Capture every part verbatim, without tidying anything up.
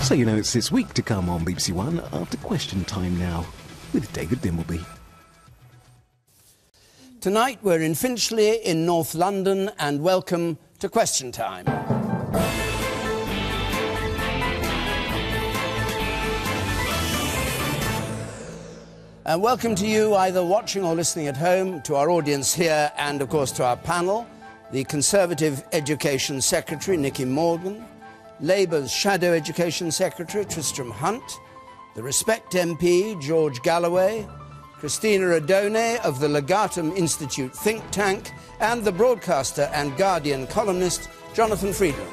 So you know it's this week to come on B B C One after Question Time now with David Dimbleby. Tonight we're in Finchley in North London and welcome to Question Time. And welcome to you either watching or listening at home, to our audience here and of course to our panel, the Conservative Education Secretary Nicky Morgan, Labour's Shadow Education Secretary Tristram Hunt, the Respect M P George Galloway, Cristina Odone of the Legatum Institute think tank, and the broadcaster and Guardian columnist Jonathan Freedland.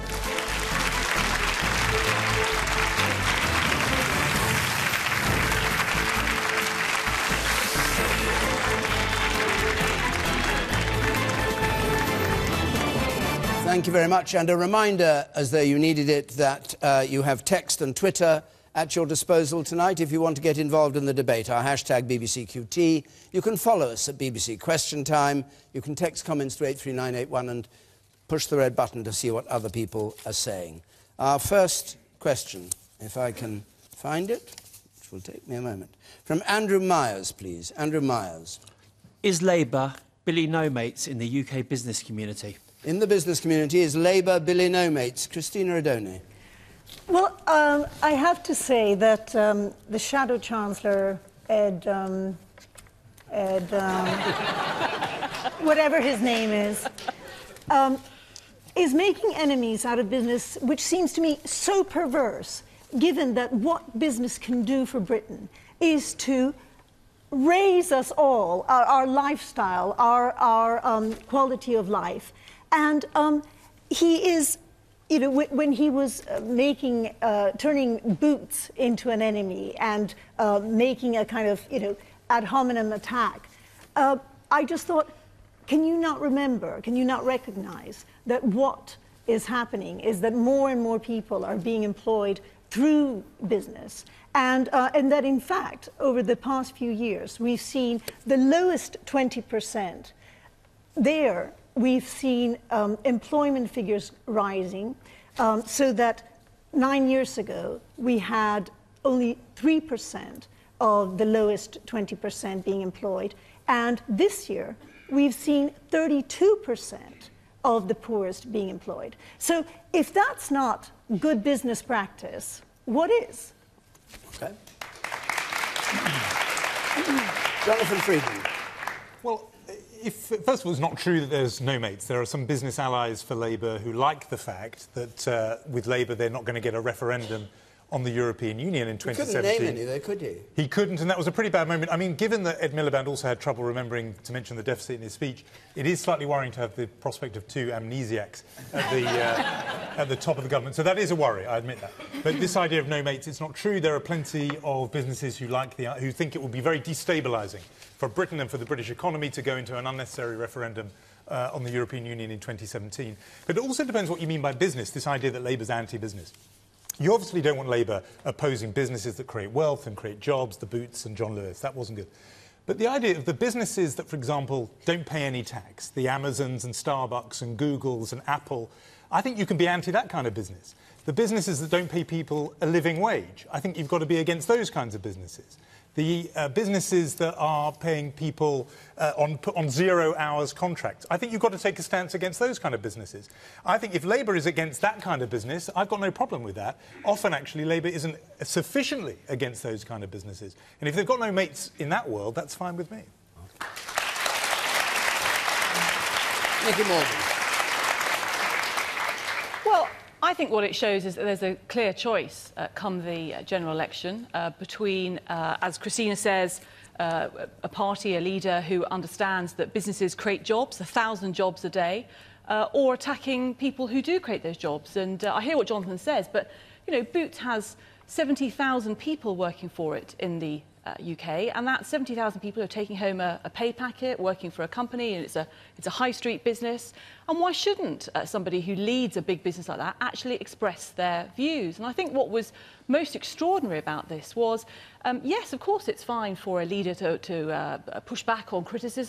Thank you very much, and a reminder, as though you needed it, that uh, you have text and Twitter at your disposal tonight if you want to get involved in the debate. Our hashtag B B C Q T. You can follow us at B B C Question Time. You can text comments to eight three nine eight one and push the red button to see what other people are saying. Our first question, if I can find it, which will take me a moment, from Andrew Myers, please. Andrew Myers. Is Labour Billy No Mates in the U K business community? In the business community is Labour Billy No Mates. Cristina Odone. Well, um, I have to say that um, the Shadow Chancellor, Ed, um, Ed um, whatever his name is, um, is making enemies out of business, which seems to me so perverse, given that what business can do for Britain is to raise us all, our, our lifestyle, our, our um, quality of life. And um, he is, you know, w when he was uh, making, uh, turning Boots into an enemy and uh, making a kind of, you know, ad hominem attack, uh, I just thought, can you not remember, can you not recognize that what is happening is that more and more people are being employed through business, and, uh, and that, in fact, over the past few years, we've seen the lowest twenty percent there. We've seen um, employment figures rising, um, so that nine years ago we had only three percent of the lowest twenty percent being employed, and this year we've seen thirty-two percent of the poorest being employed. So if that's not good business practice, what is? Okay. Jonathan Freedland. Well, if, first of all, it's not true that there's no mates. There are some business allies for Labour who like the fact that uh, with Labour they're not going to get a referendum on the European Union in twenty seventeen. He couldn't name any, though, could he? He couldn't, and that was a pretty bad moment. I mean, given that Ed Miliband also had trouble remembering to mention the deficit in his speech, it is slightly worrying to have the prospect of two amnesiacs at the, uh, at the top of the government. So that is a worry, I admit that. But this idea of no mates, it's not true. There are plenty of businesses who, like the, who think it will be very destabilising for Britain and for the British economy to go into an unnecessary referendum uh, on the European Union in twenty seventeen. But it also depends what you mean by business, this idea that Labour's anti-business. You obviously don't want Labour opposing businesses that create wealth and create jobs, the Boots and John Lewis. That wasn't good. But the idea of the businesses that, for example, don't pay any tax, the Amazons and Starbucks and Googles and Apple, I think you can be anti that kind of business. The businesses that don't pay people a living wage, I think you've got to be against those kinds of businesses. The uh, businesses that are paying people uh, on, on zero hours contracts, I think you've got to take a stance against those kind of businesses. I think if Labour is against that kind of business, I've got no problem with that. Often, actually, Labour isn't sufficiently against those kind of businesses. And if they've got no mates in that world, that's fine with me. Nicky Morgan. Well, I think what it shows is that there's a clear choice uh, come the uh, general election uh, between, uh, as Cristina says, uh, a party, a leader who understands that businesses create jobs, a thousand jobs a day, uh, or attacking people who do create those jobs. And uh, I hear what Jonathan says, but, you know, Boots has seventy thousand people working for it in the uh, U K, and that's seventy thousand people who are taking home a, a pay packet, working for a company, and it's a, it's a high street business. And why shouldn't uh, somebody who leads a big business like that actually express their views? And I think what was most extraordinary about this was, um, yes, of course, it's fine for a leader to, to uh, push back on criticism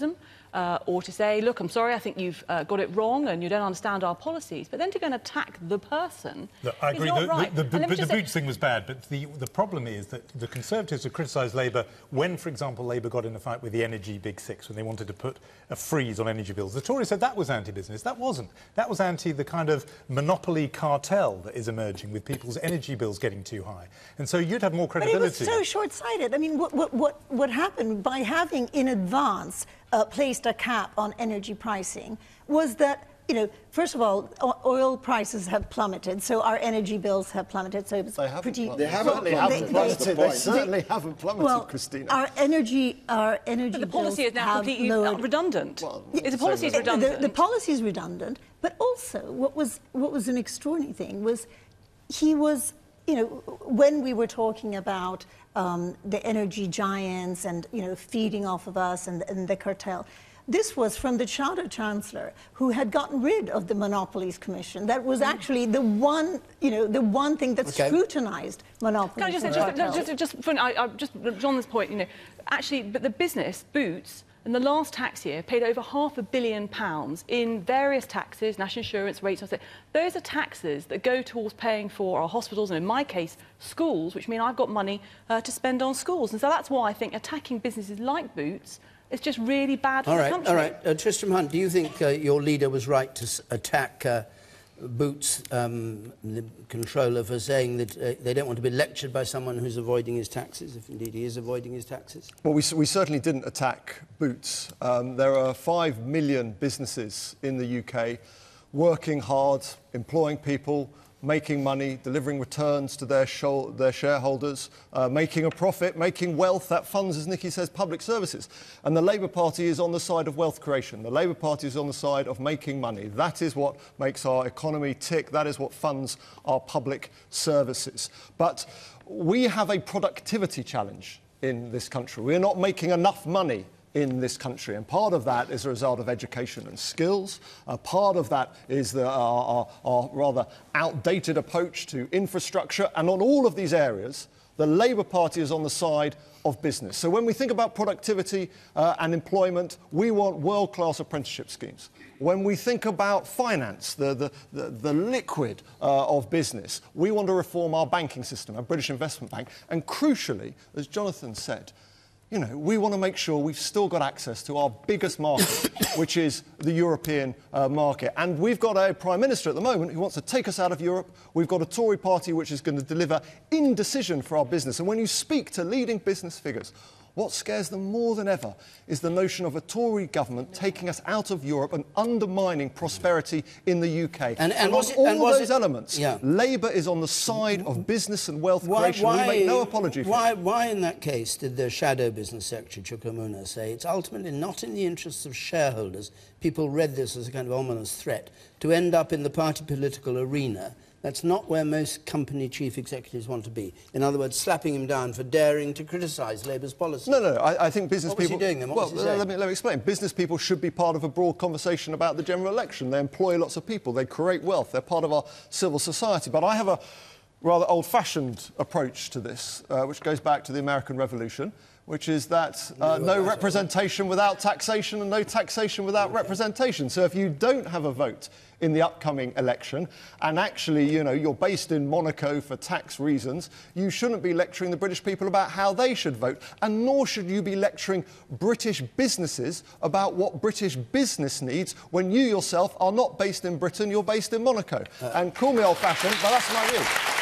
uh, or to say, look, I'm sorry, I think you've uh, got it wrong and you don't understand our policies. But then to go and attack the person Look, I is agree. not The, right. the, the, the, the say... boots thing was bad, but the, the problem is that the Conservatives have criticised Labour when, for example, Labour got in a fight with the energy big six when they wanted to put a freeze on energy bills. The Tories said that was anti-business. That wasn't. That was anti the kind of monopoly cartel that is emerging with people's energy bills getting too high. And so you'd have more credibility. But it was so short-sighted. I mean, what, what, what, what happened by having in advance uh, placed a cap on energy pricing was that, you know, first of all, oil prices have plummeted, so our energy bills have plummeted. So it's they haven't pretty. Plummeted. They haven't well, plummeted. They, they, they certainly they, haven't plummeted, well, Christina. Our energy, our energy. But the policy is now completely lowered. redundant. Well, the policy is redundant. The, the policy is redundant, but also what was what was an extraordinary thing was he was, you know, when we were talking about um, the energy giants and, you know, feeding off of us and, and the cartel. This was from the Shadow Chancellor, who had gotten rid of the Monopolies Commission. That was actually the one, you know, the one thing that okay. scrutinized monopolies. Can I just say, just, just, just, just, I, I, just on this point, you know, actually, but the business, Boots, in the last tax year, paid over half a billion pounds in various taxes, national insurance rates. Those are taxes that go towards paying for our hospitals and, in my case, schools, which mean I've got money uh, to spend on schools. And so that's why I think attacking businesses like Boots is just really bad for all the right, country. All right, uh, Tristram Hunt, do you think uh, your leader was right to s attack uh, Boots, um, the controller, for saying that uh, they don't want to be lectured by someone who's avoiding his taxes, if indeed he is avoiding his taxes? Well, we, we certainly didn't attack Boots. Um, there are five million businesses in the U K working hard, employing people, making money, delivering returns to their, show, their shareholders, uh, making a profit, making wealth that funds, as Nicky says, public services. And the Labour Party is on the side of wealth creation. The Labour Party is on the side of making money. That is what makes our economy tick. That is what funds our public services. But we have a productivity challenge in this country. We're not making enough money in this country, and part of that is a result of education and skills. Uh, part of that is the, our, our, our rather outdated approach to infrastructure, and on all of these areas, the Labour Party is on the side of business. So when we think about productivity uh, and employment, we want world-class apprenticeship schemes. When we think about finance, the, the, the, the liquid uh, of business, we want to reform our banking system, our British Investment Bank, and crucially, as Jonathan said, you know, we want to make sure we've still got access to our biggest market, which is the European uh, market. And we've got a Prime Minister at the moment who wants to take us out of Europe. We've got a Tory party which is going to deliver indecision for our business. And when you speak to leading business figures, what scares them more than ever is the notion of a Tory government taking us out of Europe and undermining prosperity in the U K. And, and, and was on it, all and was those it, elements, yeah. Labour is on the side of business and wealth why, creation. why, we make no apology for why, it. Why, in that case, did the Shadow Business Secretary, Chukwumuna, say it's ultimately not in the interests of shareholders? People read this as a kind of ominous threat to end up in the party political arena. That's not where most company chief executives want to be. In other words, slapping him down for daring to criticise Labour's policy. No, no, I, I think business what was people... He doing then? What well, was he saying? let me, let me explain. Business people should be part of a broad conversation about the general election. They employ lots of people. They create wealth. They're part of our civil society. But I have a rather old-fashioned approach to this, uh, which goes back to the American Revolution, which is that uh, no representation without taxation and no taxation without okay. representation. So if you don't have a vote in the upcoming election, and actually, you know, you're based in Monaco for tax reasons, you shouldn't be lecturing the British people about how they should vote, and nor should you be lecturing British businesses about what British business needs when you yourself are not based in Britain, you're based in Monaco. Uh, and call me old-fashioned, but that's my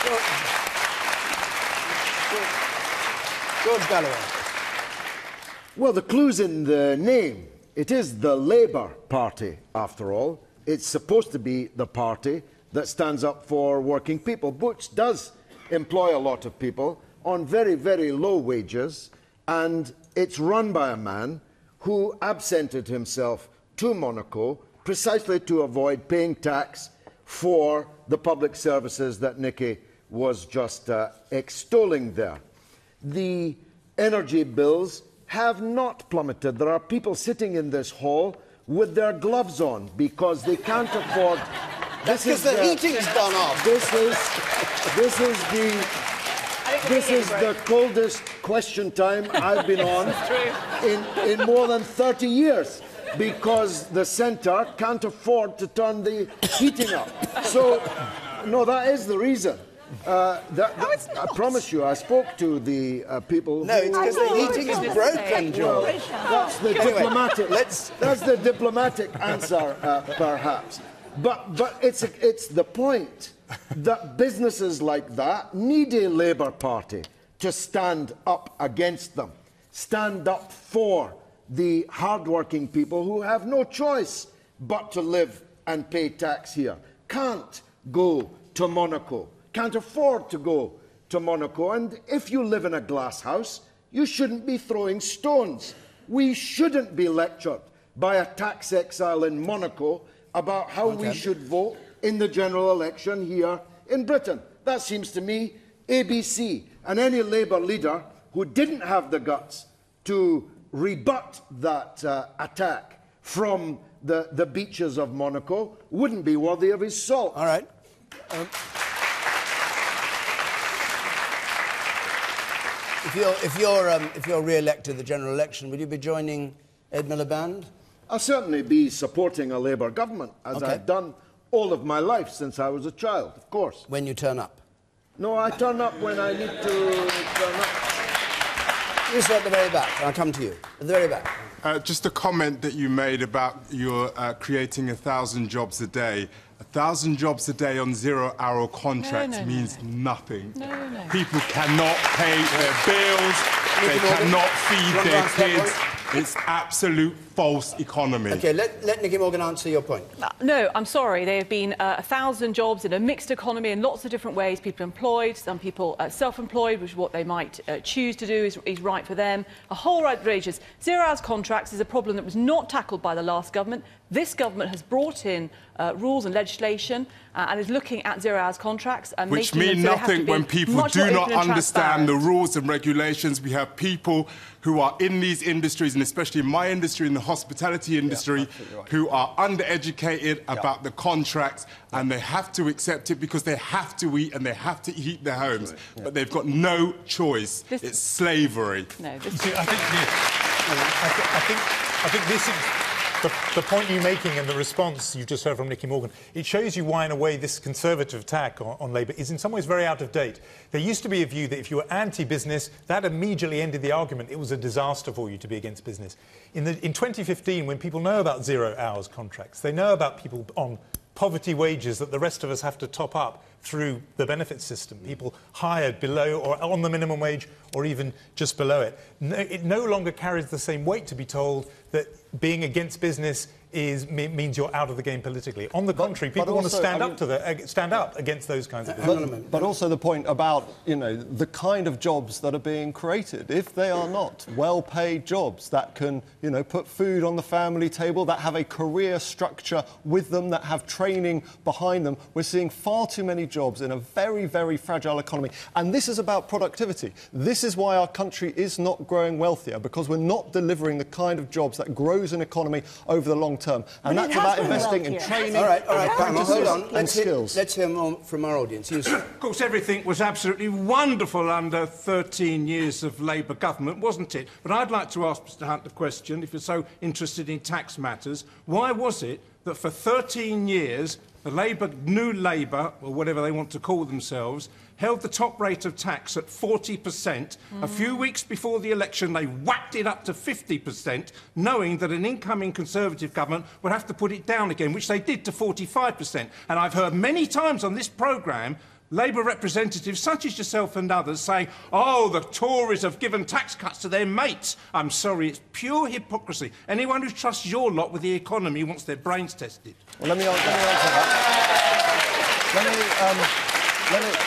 view. George Galloway. Well, the clue's in the name. It is the Labour Party, after all. It's supposed to be the party that stands up for working people. Butch does employ a lot of people on very, very low wages, and it's run by a man who absented himself to Monaco precisely to avoid paying tax for the public services that Nicky was just uh, extolling there. The energy bills have not plummeted. There are people sitting in this hall with their gloves on because they can't afford. That's because the, the heating's gone off. This is this is the this is the coldest question time I've been on in in more than thirty years. because the centre can't afford to turn the heating up. So, no, that is the reason. Uh, that, No, it's I not. promise you, I spoke to the uh, people. No, it's because the heating is broken, Well, George. that's the Anyway, diplomatic. let's- That's the diplomatic answer, uh, perhaps. But but it's a, it's the point that businesses like that need a Labour Party to stand up against them, stand up for the hard-working people who have no choice but to live and pay tax here, can't go to Monaco, can't afford to go to Monaco. And if you live in a glass house, you shouldn't be throwing stones. We shouldn't be lectured by a tax exile in Monaco about how Okay. we should vote in the general election here in Britain. That seems to me A B C. And any Labour leader who didn't have the guts to rebut that uh, attack from the, the beaches of Monaco wouldn't be worthy of his salt. All right. Um, if you're, if you're, um, if you're re-elected to the general election, will you be joining Ed Miliband? I'll certainly be supporting a Labour government, as Okay. I've done all of my life since I was a child, of course. When you turn up? No, I turn up when I need to turn up. You sit at the very back. I'll come to you. At the very back. Uh, just a comment that you made about your uh, creating a thousand jobs a day. A thousand jobs a day on zero-hour contracts No, no, no, means no. nothing. No, no. People cannot pay their bills. They Nicky Morgan, cannot do you feed want to their answer that kids. point? It's absolute false economy. OK, let, let Nicky Morgan answer your point. Uh, No, I'm sorry. There have been uh, a thousand jobs in a mixed economy in lots of different ways. People employed, some people uh, self-employed, which is what they might uh, choose to do is, is right for them. A whole range of zero-hours contracts is a problem that was not tackled by the last government. This government has brought in uh, rules and legislation uh, and is looking at zero-hours contracts and Which making mean them so they have to nothing be when people much do more not open and understand the transparent. rules and regulations. We have people who are in these industries, and especially in my industry, in the hospitality industry, absolutely right. who are undereducated about the contracts, and they have to accept it because they have to eat and they have to heat their homes. But they've got no choice. This- It's slavery. No, this See, I think, the, I, th- I think, I think this is the, the point you're making and the response you've just heard from Nicky Morgan. It shows you why, in a way, this conservative attack on, on Labour is in some ways very out of date. There used to be a view that if you were anti-business, that immediately ended the argument. It was a disaster for you to be against business. In, the, in twenty fifteen, when people know about zero-hours contracts, they know about people on poverty wages that the rest of us have to top up through the benefit system, people hired below or on the minimum wage or even just below it. No, it no longer carries the same weight to be told that being against business is, me, means you're out of the game politically. On the contrary, but people want to also, stand I up mean- to the, uh, stand up against those kinds of Hang on a business. minute. But also the point about, you know, the kind of jobs that are being created. If they are not well-paid jobs that can, you know, put food on the family table, that have a career structure with them, that have training behind them, we're seeing far too many jobs in a very, very fragile economy. And this is about productivity. This is why our country is not growing wealthier, because we're not delivering the kind of jobs that grows an economy over the long term. And But it that's has about been investing in wealthier. training All right, all right, and Pamela, hold on. and Let's hear, skills. let's hear more from our audience. You, sir. Of course, everything was absolutely wonderful under thirteen years of Labour government, wasn't it? But I'd like to ask Mister Hunt the question, if you're so interested in tax matters, why was it that for thirteen years the Labour, New Labour, or whatever they want to call themselves, held the top rate of tax at forty percent. Mm. A few weeks before the election, they whacked it up to fifty percent, knowing that an incoming Conservative government would have to put it down again, which they did to forty-five percent. And I've heard many times on this programme Labour representatives, such as yourself and others, saying, oh, the Tories have given tax cuts to their mates. I'm sorry, it's pure hypocrisy. Anyone who trusts your lot with the economy wants their brains tested. Well, let me, let me answer that. Let me, um,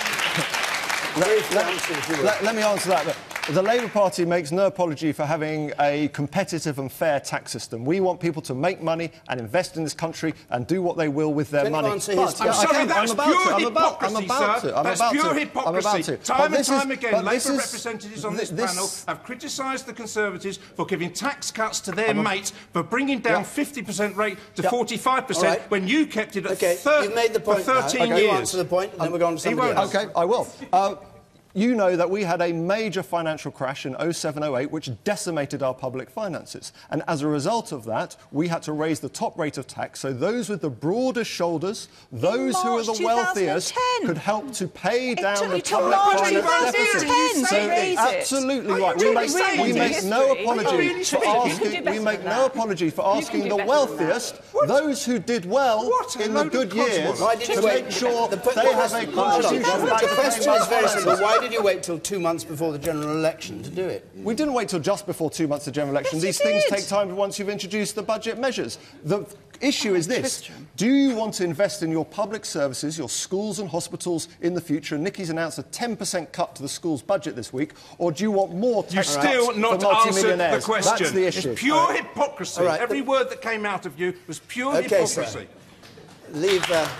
let me, let, let, let, let, let me answer that. The Labour Party makes no apology for having a competitive and fair tax system. We want people to make money and invest in this country and do what they will with their Can you money. answer his But, question? yeah, I I'm sorry, can. that's I'm about pure to. I'm about, I'm hypocrisy, about sir. to. I'm That's about pure to. I'm hypocrisy. about to. Time But and this time is- again, but Labour this is- representatives on this, this- panel have criticised the Conservatives for giving tax cuts to their I'm a- mates, for bringing down Yeah. fifty percent rate to Yeah. forty-five percent, All right. when you kept it at OK, thir- you've made the point for thirteen now. years. You answer the point, and then we're going to He somebody won't. else. OK, I will. Uh, You know that we had a major financial crash in oh seven oh eight which decimated our public finances. And as a result of that, we had to raise the top rate of tax. So those with the broadest shoulders, those who are the wealthiest, could help to pay down the public finance deficit. So absolutely right. We make, we make no apology for asking. We make no apology for asking the wealthiest, those who did well in the good years, to make sure they have a contribution. The question is very simple. Why did you wait till two months before the general election to do it? We didn't wait till just before two months of the general election. Yes, These things take time once you've introduced the budget measures. The issue is this. Tristram. Do you want to invest in your public services, your schools and hospitals in the future? Nicky's announced a ten percent cut to the school's budget this week. Or do you want more tax cuts for multi-millionaires? You still not answered the question. That's the issue. It's pure right. hypocrisy. Right. Every word that came out of you was pure okay, hypocrisy. Sir. Leave... Uh...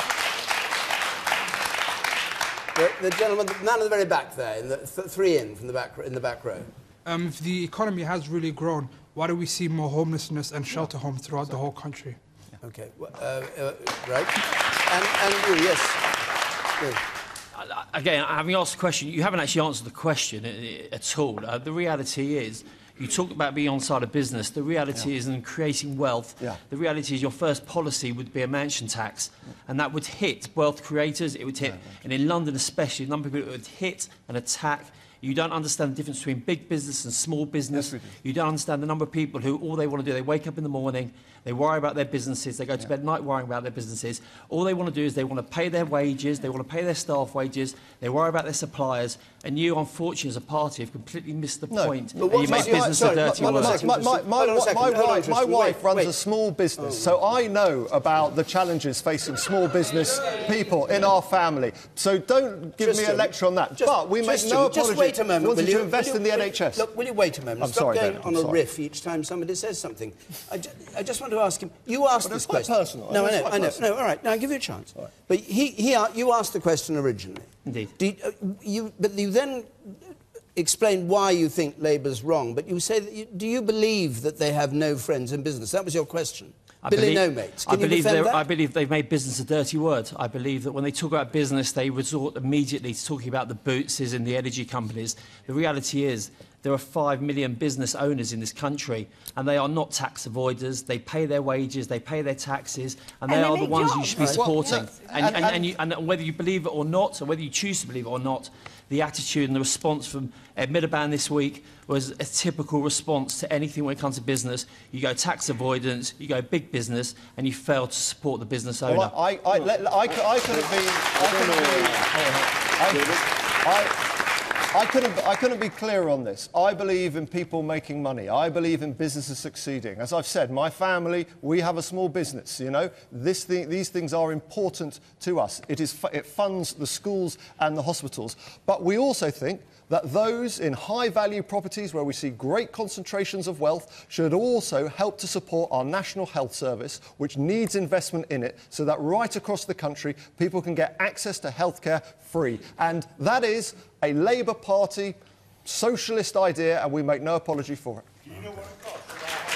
The, the gentleman, the man in the very back there, in the th three in from the back in the back row. Um, if the economy has really grown, why do we see more homelessness and shelter homes throughout the whole country? Okay, well, uh, uh, right. And, and you, yes. yes. Again, having asked the question, you haven't actually answered the question at all. Uh, the reality is, you talk about being on side of business. The reality yeah. is in creating wealth. Yeah. The reality is your first policy would be a mansion tax, yeah. and that would hit wealth creators. It would hit, yeah, and in London especially, a number of people it would hit and attack. You don't understand the difference between big business and small business. Yes, you don't understand the number of people who all they want to do, they wake up in the morning, they worry about their businesses, they go to yeah. bed at night worrying about their businesses. All they want to do is they want to pay their wages, they want to pay their staff wages, they worry about their suppliers, and you, unfortunately, as a party, have completely missed the no. point. But and you make business a dirty word. My, my, my, my, wife, my wife runs wait. a small business, oh. so I know about the challenges facing small business people in our family. So don't give Tristram, me a lecture on that. Just, but we make Tristram, no apology. Just wait a moment. Wanted Will you, to invest will you, in the N H S. Look, will you wait a moment? I'm Stop sorry, going Ben, on I'm a sorry. riff each time somebody says something. I, ju I just want to ask him. You asked but this quite question. Personal. No, I know. I know. Personal. No, all right. Now I'll give you a chance. Right. But he, he, you asked the question originally. Indeed. Did, uh, you, but you then explained why you think Labour's wrong. But you say that you, do you believe that they have no friends in business? That was your question. I Billy believe, no mates. Can I believe, you defend that? I believe they've made business a dirty word. I believe that when they talk about business, they resort immediately to talking about the Bootses and the energy companies. The reality is there are five million business owners in this country, and they are not tax avoiders. They pay their wages, they pay their taxes, and they and are they the ones jobs. you should be Well, supporting. yeah. and, and, and, and, and, you, and whether you believe it or not, or whether you choose to believe it or not, the attitude and the response from Ed Miliband this week was a typical response to anything when it comes to business. You go tax avoidance, you go big business, and you fail to support the business owner. Well, I, I, let, I, I couldn't be... I couldn't be... I, I couldn't, I couldn't be clearer on this. I believe in people making money. I believe in businesses succeeding. As I've said, my family, we have a small business, you know. This thing, these things are important to us. It, is, it funds the schools and the hospitals. But we also think that those in high-value properties where we see great concentrations of wealth should also help to support our National Health Service, which needs investment in it, so that right across the country people can get access to healthcare free. And that is a Labour Party socialist idea, and we make no apology for it. Do you know what it costs?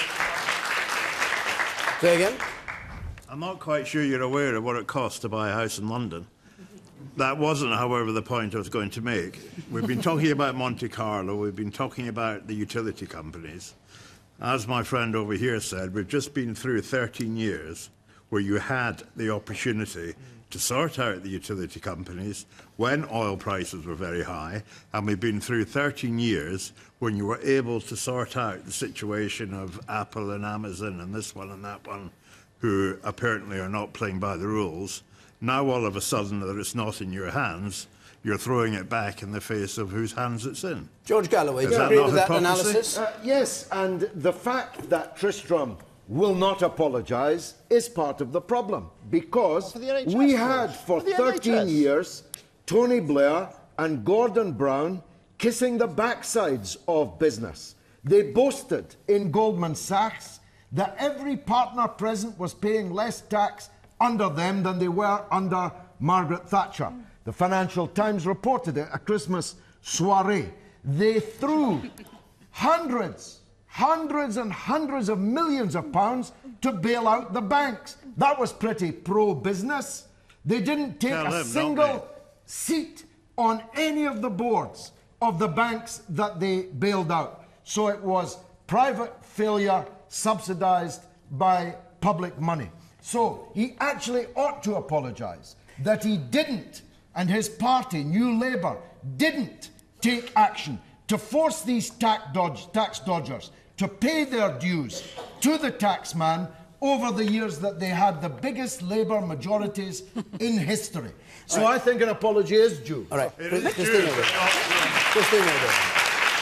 Say again? I'm not quite sure you're aware of what it costs to buy a house in London. That wasn't, however, the point I was going to make. We've been talking about Monte Carlo, we've been talking about the utility companies. As my friend over here said, we've just been through thirteen years where you had the opportunity to sort out the utility companies when oil prices were very high, and we've been through thirteen years when you were able to sort out the situation of Apple and Amazon and this one and that one, who apparently are not playing by the rules. Now, all of a sudden, that it's not in your hands, you're throwing it back in the face of whose hands it's in. George Galloway, do you that agree not with that hypocrisy? analysis? Uh, yes, and the fact that Tristram will not apologise is part of the problem, because well, N H S, we had for, for thirteen N H S. years Tony Blair and Gordon Brown kissing the backsides of business. They boasted in Goldman Sachs that every partner present was paying less tax under them than they were under Margaret Thatcher. The Financial Times reported it at a Christmas soiree. They threw hundreds, hundreds and hundreds of millions of pounds to bail out the banks. That was pretty pro-business. They didn't take Tell a them, single seat on any of the boards of the banks that they bailed out. So it was private failure subsidised by public money. So he actually ought to apologise that he didn't, and his party, New Labour, didn't take action to force these tax, dodge, tax dodgers to pay their dues to the taxman over the years that they had the biggest Labour majorities in history. So right. I think an apology is due. All right. Cristina Odone.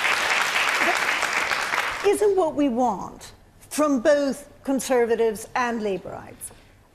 Isn't what we want from both Conservatives and Labourites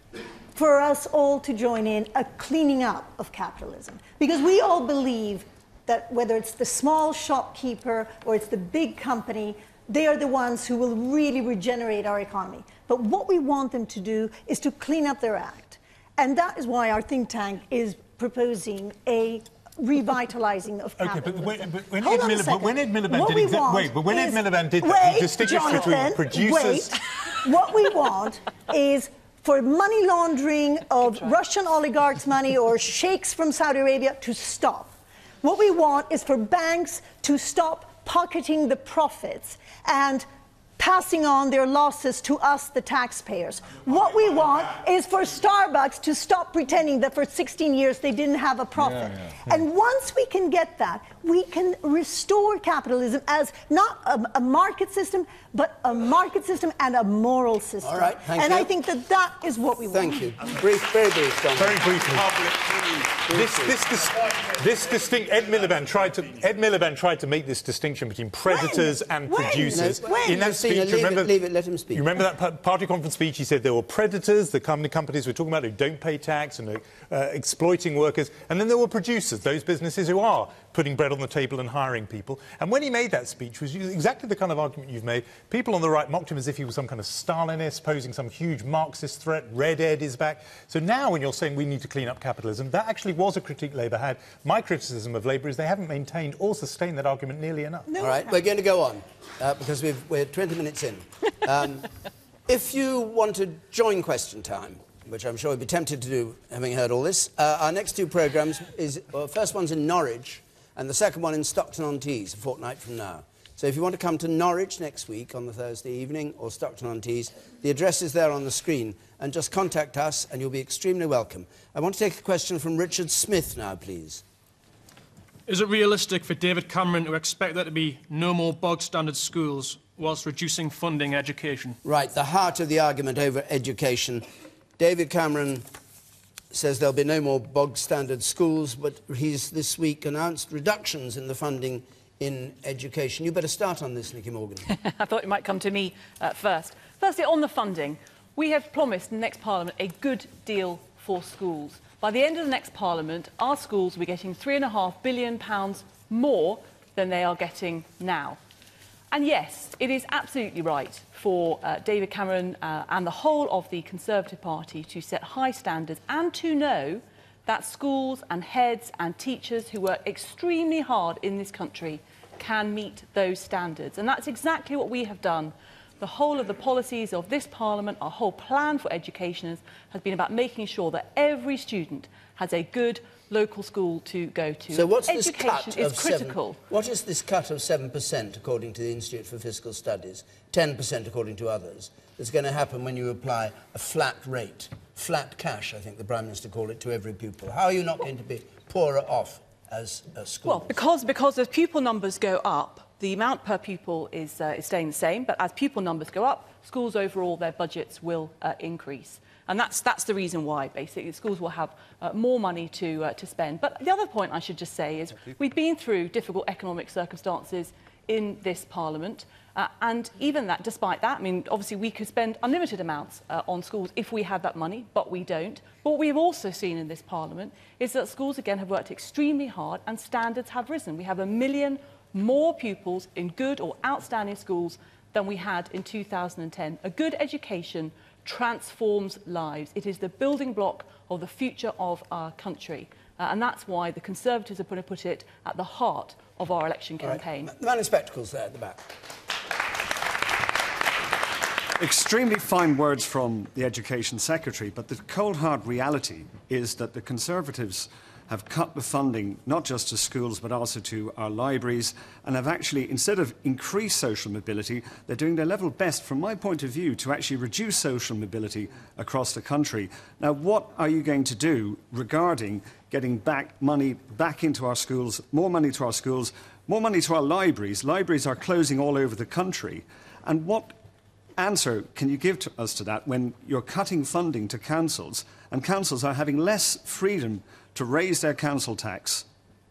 for us all to join in a cleaning up of capitalism? Because we all believe that whether it's the small shopkeeper or it's the big company, they are the ones who will really regenerate our economy. But what we want them to do is to clean up their act. And that is why our think tank is proposing a revitalising of capitalism. Okay, but when, but when, Ed, Miller, but when Ed Miliband did exactly... Wait, but when Ed Miliband did that, he distinguished between producers... Wait. What we want is for money laundering of Russian oligarchs' money or sheikhs from Saudi Arabia to stop. What we want is for banks to stop pocketing the profits and passing on their losses to us, the taxpayers. What we want is for Starbucks to stop pretending that for sixteen years they didn't have a profit. Yeah, yeah, yeah. And once we can get that, we can restore capitalism as not a, a market system, but a market system and a moral system. All right, thank and you. I think that that is what we thank want. Thank you. Brief, very brief, John. Very briefly. This, this, this, this distinct Ed Miliband tried to Ed Miliband tried to make this distinction between predators when? and when? producers. No, when? In that speech, leave remember, it, leave it, let him speak. You remember that party conference speech? He said there were predators, the company companies we're talking about who don't pay tax and are uh, exploiting workers, and then there were producers, those businesses who are putting bread on the table and hiring people. And when he made that speech, was exactly the kind of argument you've made. People on the right mocked him as if he was some kind of Stalinist, posing some huge Marxist threat. Red Ed is back. So now when you're saying we need to clean up capitalism, that actually was a critique Labour had. My criticism of Labour is they haven't maintained or sustained that argument nearly enough. No, All right, we're going to go on, uh, because we've, we're twenty minutes in. Um, if you want to join Question Time, which I'm sure you'd be tempted to do, having heard all this, uh, our next two programmes is, well, first one's in Norwich, and the second one in Stockton-on-Tees, a fortnight from now. So if you want to come to Norwich next week on the Thursday evening, or Stockton-on-Tees, the address is there on the screen, and just contact us and you'll be extremely welcome. I want to take a question from Richard Smith now, please. Is it realistic for David Cameron to expect there to be no more bog-standard schools whilst reducing funding education? Right, the heart of the argument over education. David Cameron says there'll be no more bog-standard schools, but he's this week announced reductions in the funding in education. You better start on this, Nicky Morgan. I thought it might come to me uh, first. Firstly, on the funding, we have promised in the next Parliament a good deal for schools. By the end of the next Parliament, our schools will be getting three and a half billion pounds more than they are getting now. And yes, it is absolutely right for uh, David Cameron uh, and the whole of the Conservative Party to set high standards and to know that schools and heads and teachers who work extremely hard in this country can meet those standards. And that's exactly what we have done. The whole of the policies of this Parliament, our whole plan for education has been about making sure that every student has a good local school to go to. So what's Education this cut is of critical. Seven, what is this cut of seven percent according to the Institute for Fiscal Studies, ten percent according to others, that's going to happen when you apply a flat rate, flat cash, I think the Prime Minister called it, to every pupil? How are you not going to be poorer off as a school? Well, because, because as pupil numbers go up, the amount per pupil is, uh, is staying the same, but as pupil numbers go up, schools overall, their budgets will uh, increase. And that's, that's the reason why, basically. Schools will have uh, more money to, uh, to spend. But the other point I should just say is we've been through difficult economic circumstances in this Parliament. Uh, and even that, despite that, I mean, obviously we could spend unlimited amounts uh, on schools if we had that money, but we don't. But what we've also seen in this Parliament is that schools, again, have worked extremely hard and standards have risen. We have a million more pupils in good or outstanding schools than we had in two thousand ten. A good education transforms lives. It is the building block of the future of our country. Uh, and that's why the Conservatives are going to put it at the heart of our election campaign. Right. The man in spectacles there at the back. Extremely fine words from the Education Secretary, but the cold hard reality is that the Conservatives have cut the funding not just to schools but also to our libraries, and have actually, instead of increase social mobility, they're doing their level best, from my point of view, to actually reduce social mobility across the country. Now, what are you going to do regarding getting back money back into our schools, more money to our schools, more money to our libraries? Libraries are closing all over the country. And what answer can you give to us to that when you're cutting funding to councils, and councils are having less freedom to raise their council tax?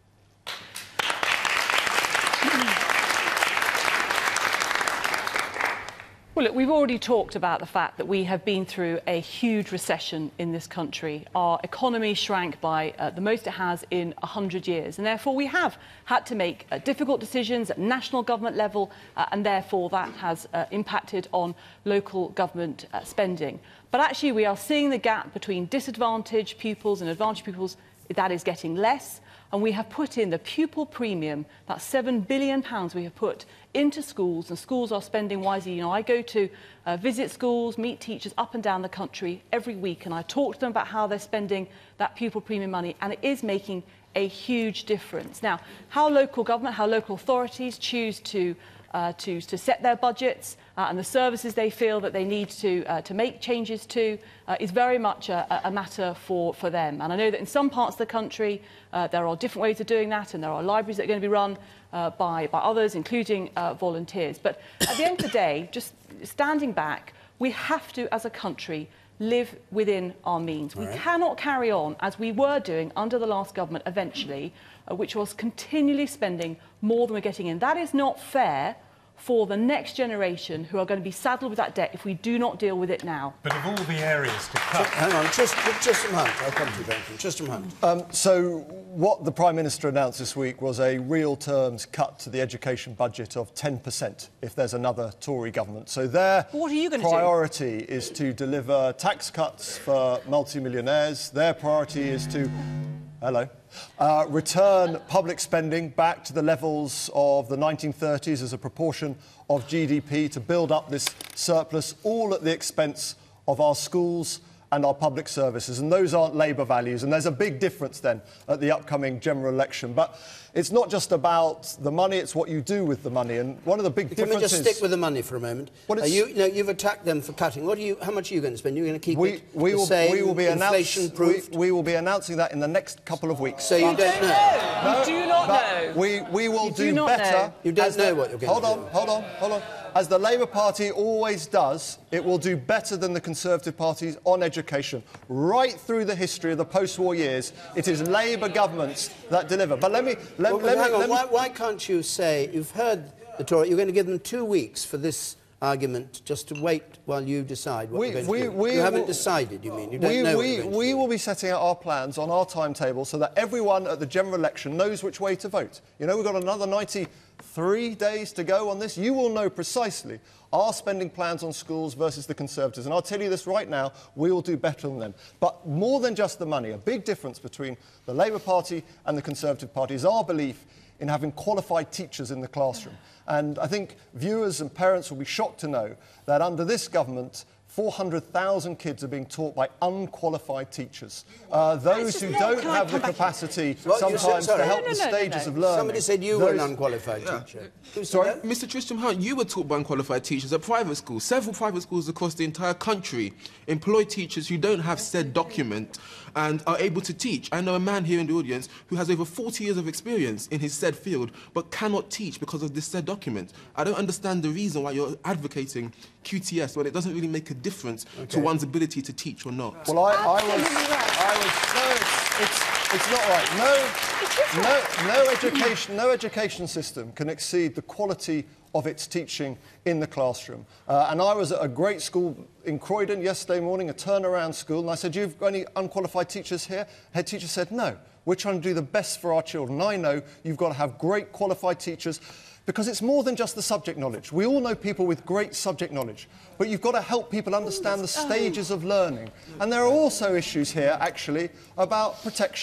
Well, look, we've already talked about the fact that we have been through a huge recession in this country. Our economy shrank by uh, the most it has in one hundred years, and therefore we have had to make uh, difficult decisions at national government level, uh, and therefore that has uh, impacted on local government uh, spending. But actually we are seeing the gap between disadvantaged pupils and advantaged pupils, that is getting less. And we have put in the pupil premium, that's seven billion pounds we have put into schools, and schools are spending wisely. You know, I go to uh, visit schools, meet teachers up and down the country every week, and I talk to them about how they're spending that pupil premium money, and it is making a huge difference. Now, how local government, how local authorities choose to Uh, to, to set their budgets uh, and the services they feel that they need to, uh, to make changes to uh, is very much a, a matter for, for them. And I know that in some parts of the country uh, there are different ways of doing that, and there are libraries that are going to be run uh, by, by others, including uh, volunteers. But at the end of the day, just standing back, we have to, as a country, live within our means. We right. cannot carry on as we were doing under the last government eventually, uh, which was continually spending more than we're getting in. That is not fair for the next generation who are going to be saddled with that debt if we do not deal with it now. But of all the areas to cut... Hang on, Trist Tristram Hunt. I'll come to you, Benjamin. Tristram Hunt. Um, so what the Prime Minister announced this week was a real terms cut to the education budget of ten percent if there's another Tory government. So their what are you going to priority do? is to deliver tax cuts for multimillionaires. Their priority is to... Hello. Uh, return public spending back to the levels of the nineteen thirties as a proportion of G D P, to build up this surplus, all at the expense of our schools and our public services. And those aren't Labour values. And there's a big difference then at the upcoming general election. But it's not just about the money, it's what you do with the money. And one of the big Can differences... we just stick with the money for a moment? Well, uh, you, you know, you've attacked them for cutting. What are you, how much are you going to spend? You're going to keep we, it we the will, same, we will be inflation-proof? We, we will be announcing that in the next couple of weeks. So you don't know? No, you do not know. We, we will you do, do not better. Know. You don't know the, what you're going hold to on, do. Hold on, hold on, hold on. As the Labour Party always does, it will do better than the Conservative parties on education. Right through the history of the post-war years, it is Labour governments that deliver. But let me... Let, well, let hang me, on, let why, me... why can't you say... You've heard the Tory... You're going to give them two weeks for this argument just to wait while you decide what we, you're going we, to do. we you will, haven't decided, you mean? You don't we, know we, what you're going to we do. will be setting out our plans on our timetable so that everyone at the general election knows which way to vote. You know, we've got another ninety-three days to go on this. You will know precisely our spending plans on schools versus the Conservatives. And I'll tell you this right now, we will do better than them. But more than just the money, a big difference between the Labour Party and the Conservative Party is our belief in having qualified teachers in the classroom. And I think viewers and parents will be shocked to know that under this government, four hundred thousand kids are being taught by unqualified teachers. Uh, those who don't have the capacity Well, sometimes said, to help no, no, the no, stages no, no. of learning. Somebody said you those... were an unqualified Yeah. teacher. Who said Sorry? that? Mister Tristram Hunt, you were taught by unqualified teachers at private schools. Several private schools across the entire country employ teachers who don't have said document and are able to teach. I know a man here in the audience who has over forty years of experience in his said field but cannot teach because of this said document. I don't understand the reason why you're advocating Q T S when it doesn't really make a difference okay. to one's ability to teach or not. Well, I, I was... I was no, it's, it's, it's not right. No, no, no, education, no education system can exceed the quality of its teaching in the classroom. Uh, and I was at a great school in Croydon yesterday morning, a turnaround school, and I said, you've got any unqualified teachers here? Head teacher said, no. We're trying to do the best for our children. I know you've got to have great qualified teachers because it's more than just the subject knowledge. We all know people with great subject knowledge, but you've got to help people understand the stages of learning. And there are also issues here, actually, about protection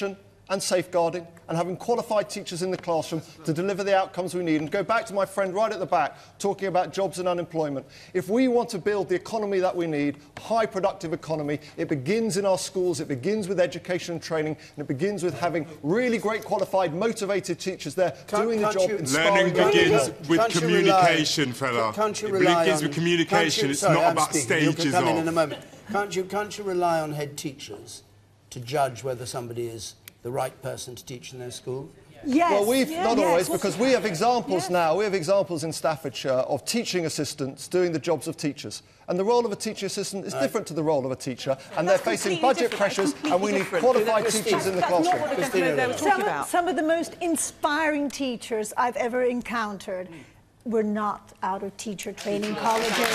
and safeguarding and having qualified teachers in the classroom to deliver the outcomes we need. And go back to my friend right at the back, talking about jobs and unemployment. If we want to build the economy that we need, high productive economy, it begins in our schools, it begins with education and training, and it begins with having really great qualified, motivated teachers there Can't- doing the can't job, you- inspiring Learning begins people. with Can't you communication, rely- fella. Can't you It rely begins on, with communication. can't you- It's sorry, not I'm about speaking. You can stages come in of. in a moment. Can't you, can't you rely on head teachers to judge whether somebody is the right person to teach in their school? Yes. Well, we've yes, not yes. always, because we have examples Yes. now. We have examples in Staffordshire of teaching assistants doing the jobs of teachers, and the role of a teaching assistant is Right. different to the role of a teacher, and they're That's facing completely budget different. pressures, Completely and we need different. qualified Christine, teachers in the That's not classroom. what the Christina, gentleman they were no. talking Some, about. some of the most inspiring teachers I've ever encountered were not out of teacher training colleges.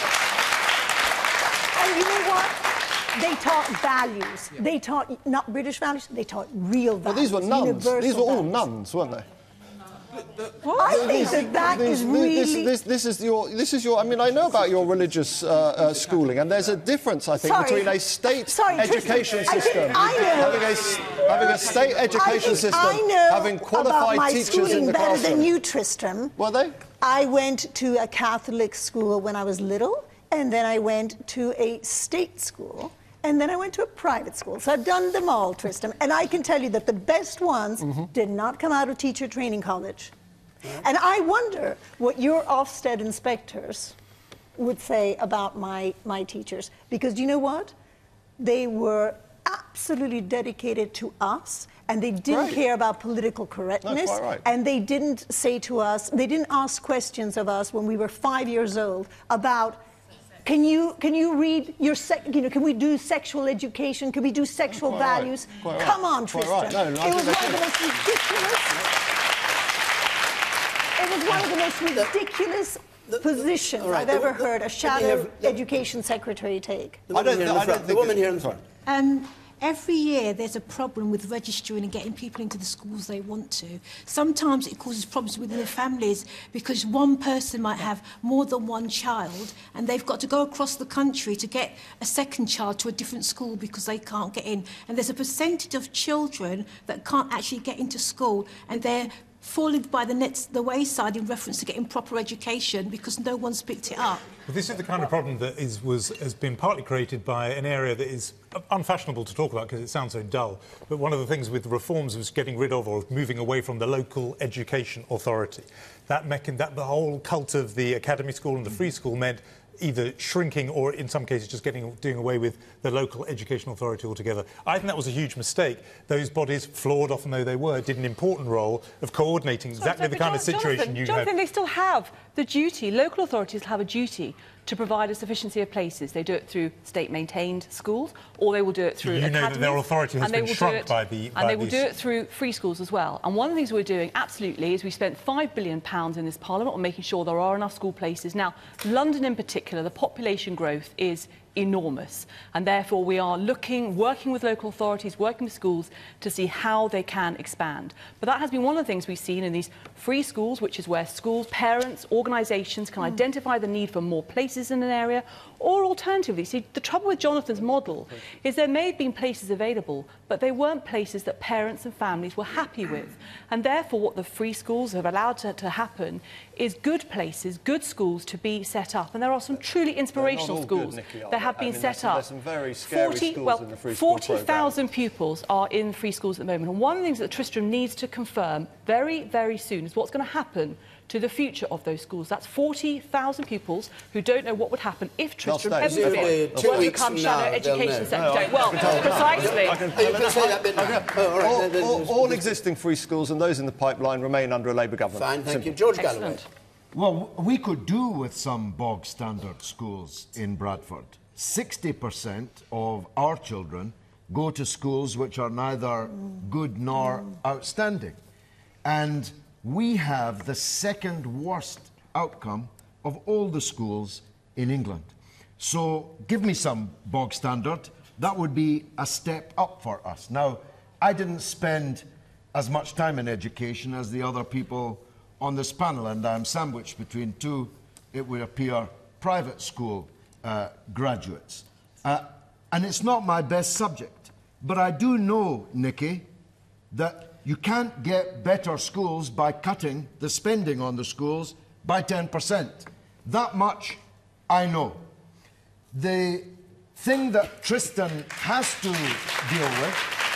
And you know what? They taught values. They taught not British values, they taught real Well, values. these were nuns. universal These were all values. nuns, weren't they? I think that that These- is this, really... this, this is your. This is your. I mean, I know about your religious uh, uh, schooling, and there's a difference, I think, Sorry. between a state Sorry, education Tristan, I system, think I know. having a s- having a state education I think system, I know having about qualified my teachers schooling in the better classroom. than you, Tristram. Were they? I went to a Catholic school when I was little, and then I went to a state school, and then I went to a private school. So I've done them all, Tristram. And I can tell you that the best ones Mm-hmm. did not come out of teacher training college. And I wonder what your Ofsted inspectors would say about my, my teachers. Because do you know what? They were absolutely dedicated to us, and they didn't Right. care about political correctness. quite right. And they didn't say to us, they didn't ask questions of us when we were five years old about, can you, can you read your, sec, you know, can we do sexual education? Can we do sexual Quite right. values? Quite right. Come on, Quite Tristan. right. No, no, I it was think one of they the most ridiculous... It was one of the most ridiculous positions all right, I've the- ever the- heard a let me shadow have- let- education secretary take. The woman, here in the, front. The woman here in the front. Um, every year there's a problem with registering and getting people into the schools they want to. Sometimes it causes problems within the families because one person might have more than one child and they've got to go across the country to get a second child to a different school because they can't get in. And there's a percentage of children that can't actually get into school, and they're falling by the nets, the wayside in reference to getting proper education because no one's picked it up. Well, this is the kind of problem that is, was, has been partly created by an area that is unfashionable to talk about because it sounds so dull. But one of the things with reforms was getting rid of or moving away from the local education authority. That, mechan- that the whole cult of the academy school and the free school meant either shrinking or, in some cases, just getting doing away with the local education authority altogether. I think that was a huge mistake. Those bodies, flawed often though they were, did an important role of coordinating exactly Sorry, the but kind of Jonathan, situation you Jonathan, have. they still have the duty, local authorities have a duty to provide a sufficiency of places. They do it through state-maintained schools, or they will do it through You know that academies, their authority has and they been will shrunk do it, by the- by And they will these- do it through free schools as well. And one of the things we're doing, absolutely, is we spent five billion pounds in this Parliament on making sure there are enough school places. Now, London in particular, the population growth is enormous, and therefore we are looking, working with local authorities, working with schools to see how they can expand. But that has been one of the things we've seen in these free schools, which is where schools, parents, organisations can identify the need for more places in an area, or alternatively, see, the trouble with Jonathan's model is there may have been places available, but they weren't places that parents and families were happy with. And therefore what the free schools have allowed to, to happen is good places, good schools to be set up. And there are some truly inspirational schools that have been set up. There's some very scary forty, schools well, in the free school forty thousand pupils are in free schools at the moment. And one of the things that Tristram needs to confirm very, very soon is what's going to happen to the future of those schools. That's forty thousand pupils who don't know what would happen if Tristram, stay. heaven forbid, Two were to weeks become from shadow now, they'll education know. secretary. No, well, I can- precisely. I can- Oh, you can say that bit now. Oh, all right. all, There- there- all, there's- all existing free schools and those in the pipeline remain under a Labour government. Fine, thank Simple. you. George Galloway. Excellent. Well, we could do with some bog standard schools in Bradford. sixty percent of our children go to schools which are neither good nor outstanding. And we have the second worst outcome of all the schools in England. So give me some bog standard. That would be a step up for us. Now, I didn't spend as much time in education as the other people on this panel, and I'm sandwiched between two, it would appear, private school uh, graduates. Uh, and it's not my best subject, but I do know, Nicky, that you can't get better schools by cutting the spending on the schools by ten percent. That much I know. The thing that Tristan has to deal with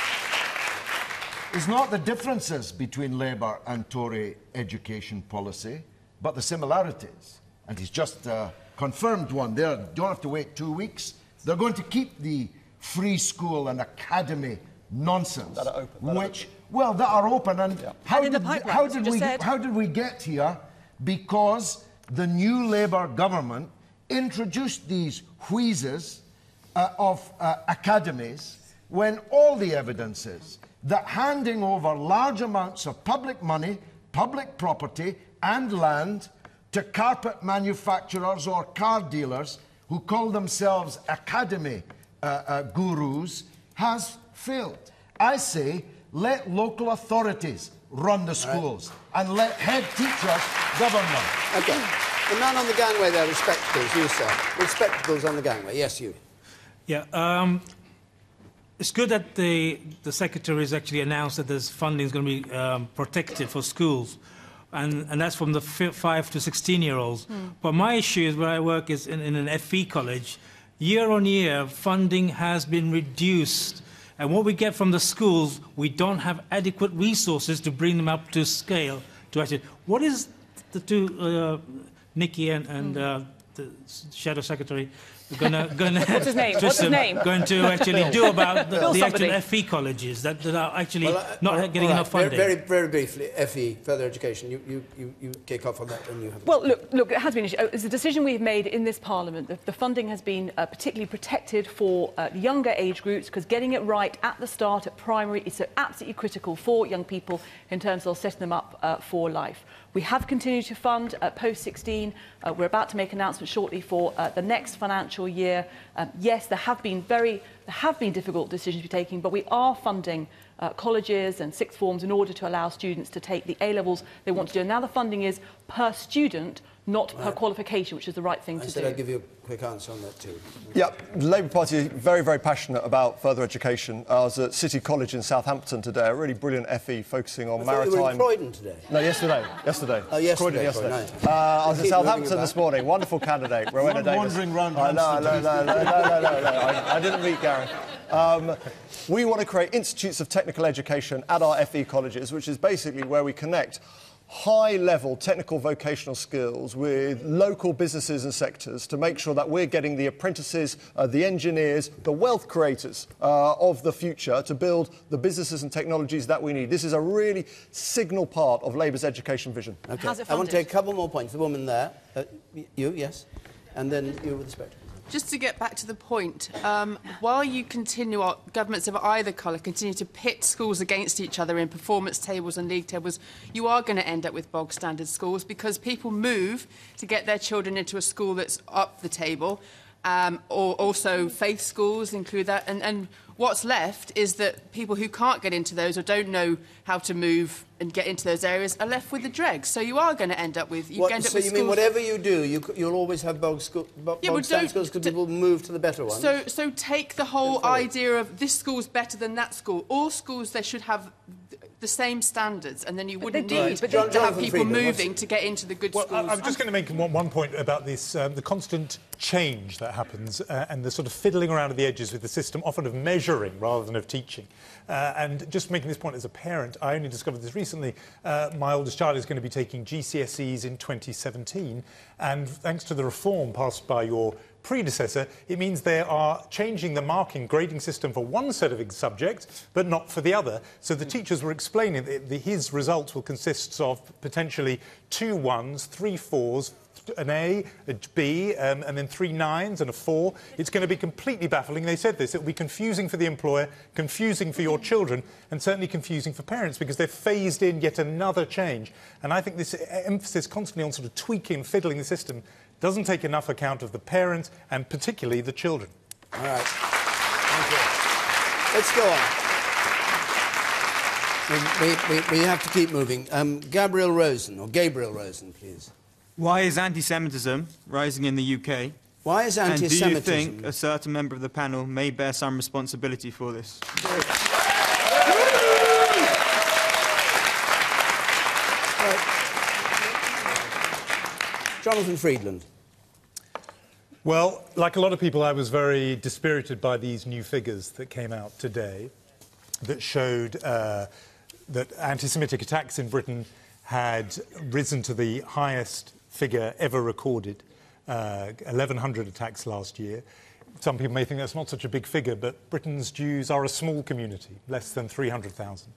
is not the differences between Labour and Tory education policy, but the similarities. And he's just uh, confirmed one there. You don't have to wait two weeks. They're going to keep the free school and academy nonsense, that are open, that which, well, that are open. And yeah. how, and did, how, did we, how did we get here? Because the new Labour government introduced these wheezes uh, of uh, academies when all the evidence is that handing over large amounts of public money, public property and land to carpet manufacturers or car dealers who call themselves academy uh, uh, gurus has failed. I say let local authorities run the schools right. and let head teachers govern them. OK. The man on the gangway there with spectacles, you, sir. With spectacles on the gangway. Yes, you. Yeah. Um, it's good that the, the Secretary has actually announced that there's funding is going to be um, protected for schools. And, and that's from the five to sixteen-year-olds. Mm. But my issue is where I work is in, in an F E college. Year on year, funding has been reduced. And what we get from the schools, we don't have adequate resources to bring them up to scale. To actually, what is the two, uh, Nicky and, and uh, the Shadow Secretary, Gonna, gonna What's his name? What's his name? Going to actually do about the, the actual F E colleges that, that are actually well, uh, not getting right. enough funding? Very, very, very briefly, F E, further education. You, you, you, you kick off on that when you have... Well, look, look, it has been... It's a decision we've made in this Parliament. The, the funding has been uh, particularly protected for uh, younger age groups because getting it right at the start, at primary, is so absolutely critical for young people in terms of setting them up uh, for life. We have continued to fund uh, post sixteen. Uh, we're about to make announcements shortly for uh, the next financial year. Um, yes, there have been very, there have been difficult decisions to be taken, but we are funding uh, colleges and sixth forms in order to allow students to take the A levels they want to do. And now the funding is per student, not right. per qualification, which is the right thing I to said do. I'd give you a quick answer on that too. Yeah, the Labour Party is very, very passionate about further education. I was at City College in Southampton today, a really brilliant F E focusing on I maritime... You were in Croydon today? No, yesterday. Yesterday. Oh, yesterday. Croydon yesterday. Nice. Uh, I was in Southampton this morning. Wonderful candidate, Rowena Davis. Wandering round. Uh, no, no, no, no, no, no, no, no. I, I didn't meet Gary. Um, we want to create institutes of technical education at our F E colleges, which is basically where we connect high-level technical vocational skills with local businesses and sectors to make sure that we're getting the apprentices, uh, the engineers, the wealth creators uh, of the future to build the businesses and technologies that we need. This is a really signal part of Labour's education vision. Okay. I want to take a couple more points. The woman there, uh, you, yes, and then you with the spectacles. Just to get back to the point, um, while you continue, or governments of either colour continue to pit schools against each other in performance tables and league tables, you are going to end up with bog standard schools because people move to get their children into a school that's up the table, um, or also faith schools include that. And, and what's left is that people who can't get into those or don't know how to move and get into those areas are left with the dregs. So you are going to end up with... You what, end up so with you schools... mean whatever you do, you, you'll always have bog, school, bog, yeah, bog standard schools because people move to the better ones? So, so take the whole idea of this school's better than that school. All schools, they should have the same standards, and then you wouldn't need right. to have people Freedland, moving what's... to get into the good well, schools. I'm just going to make one, one point about this, um, the constant change that happens uh, and the sort of fiddling around at the edges with the system, often of measuring rather than of teaching. Uh, and just making this point as a parent, I only discovered this recently. Uh, my oldest child is going to be taking G C S Es in twenty seventeen, and thanks to the reform passed by your predecessor, it means they are changing the marking grading system for one set of subjects, but not for the other. So the teachers were explaining that the, his results will consist of potentially two ones, three fours, an A, a B, um, and then three nines and a four. It's going to be completely baffling. They said this. It will be confusing for the employer, confusing for your children, and certainly confusing for parents because they've phased in yet another change. And I think this emphasis constantly on sort of tweaking, fiddling the system doesn't take enough account of the parents and particularly the children. All right. Thank you. Let's go on. We, we, we have to keep moving. Um, Gabriel Rosen, or Gabriel Rosen, please. Why is anti-Semitism rising in the U K? Why is anti-Semitism... And do you think a certain member of the panel may bear some responsibility for this? Jonathan Freedland. Well, like a lot of people, I was very dispirited by these new figures that came out today that showed uh, that anti-Semitic attacks in Britain had risen to the highest figure ever recorded, uh, eleven hundred attacks last year. Some people may think that's not such a big figure, but Britain's Jews are a small community, less than three hundred thousand.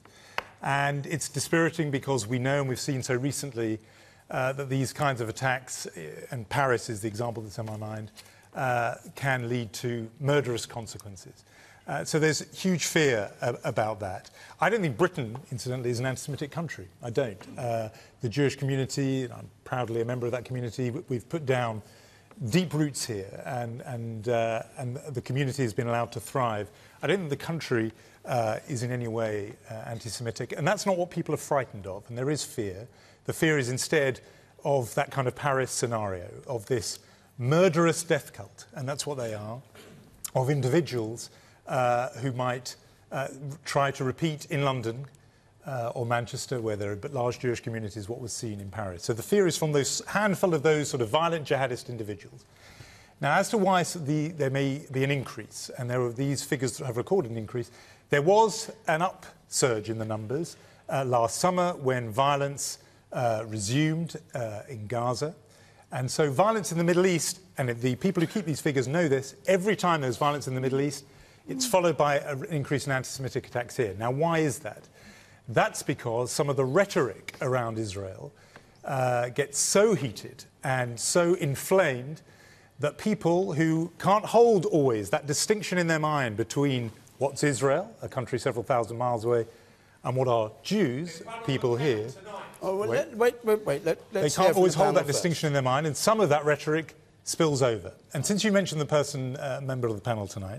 And it's dispiriting because we know, and we've seen so recently, uh, that these kinds of attacks, and Paris is the example that's in my mind, uh, can lead to murderous consequences. Uh, so there's huge fear uh, about that. I don't think Britain, incidentally, is an anti-Semitic country. I don't. Uh, the Jewish community, and I'm proudly a member of that community, we've put down deep roots here, and, and, uh, and the community has been allowed to thrive. I don't think the country uh, is in any way uh, anti-Semitic, and that's not what people are frightened of, and there is fear. The fear is instead of that kind of Paris scenario, of this murderous death cult, and that's what they are, of individuals uh, who might uh, try to repeat in London uh, or Manchester, where there are large Jewish communities, what was seen in Paris. So the fear is from those handful of those sort of violent jihadist individuals. Now, as to why the, there may be an increase, and there are these figures that have recorded an increase, there was an upsurge in the numbers uh, last summer when violence uh, resumed uh, in Gaza. And so violence in the Middle East, and the people who keep these figures know this, every time there's violence in the Middle East, it's followed by an increase in anti-Semitic attacks here. Now, why is that? That's because some of the rhetoric around Israel uh, gets so heated and so inflamed that people who can't hold always that distinction in their mind between what's Israel, a country several thousand miles away, and what are Jews, people here. Oh, well, wait, wait, wait, wait. Let, they let's can't always hold that first. distinction in their mind, and some of that rhetoric spills over. And since you mentioned the person, uh, member of the panel tonight,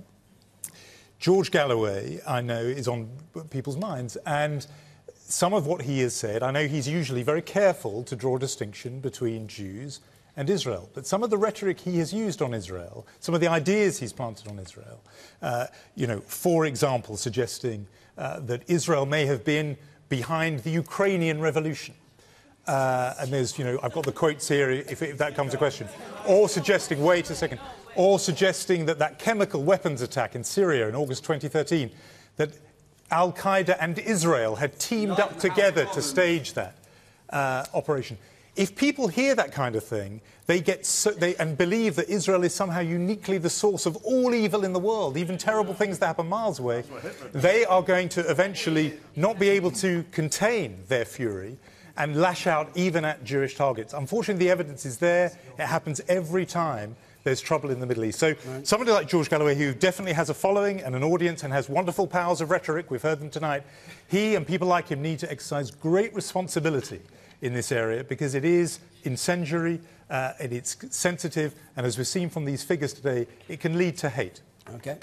George Galloway, I know, is on people's minds, and some of what he has said, I know he's usually very careful to draw a distinction between Jews and Israel, but some of the rhetoric he has used on Israel, some of the ideas he's planted on Israel, uh, you know, for example, suggesting uh, that Israel may have been behind the Ukrainian revolution. Uh, and there's, you know, I've got the quotes here if, if that comes to question. Or suggesting, wait a second, or suggesting that that chemical weapons attack in Syria in August twenty thirteen, that Al-Qaeda and Israel had teamed up together to stage that uh, operation. If people hear that kind of thing, they get so, they, and believe that Israel is somehow uniquely the source of all evil in the world, even terrible things that happen miles away, they are going to eventually not be able to contain their fury and lash out even at Jewish targets. Unfortunately, the evidence is there. It happens every time there's trouble in the Middle East. So right. Somebody like George Galloway, who definitely has a following and an audience and has wonderful powers of rhetoric, we've heard them tonight, he and people like him need to exercise great responsibility in this area, because it is incendiary, uh, and it's sensitive, and as we've seen from these figures today, it can lead to hate. Okay.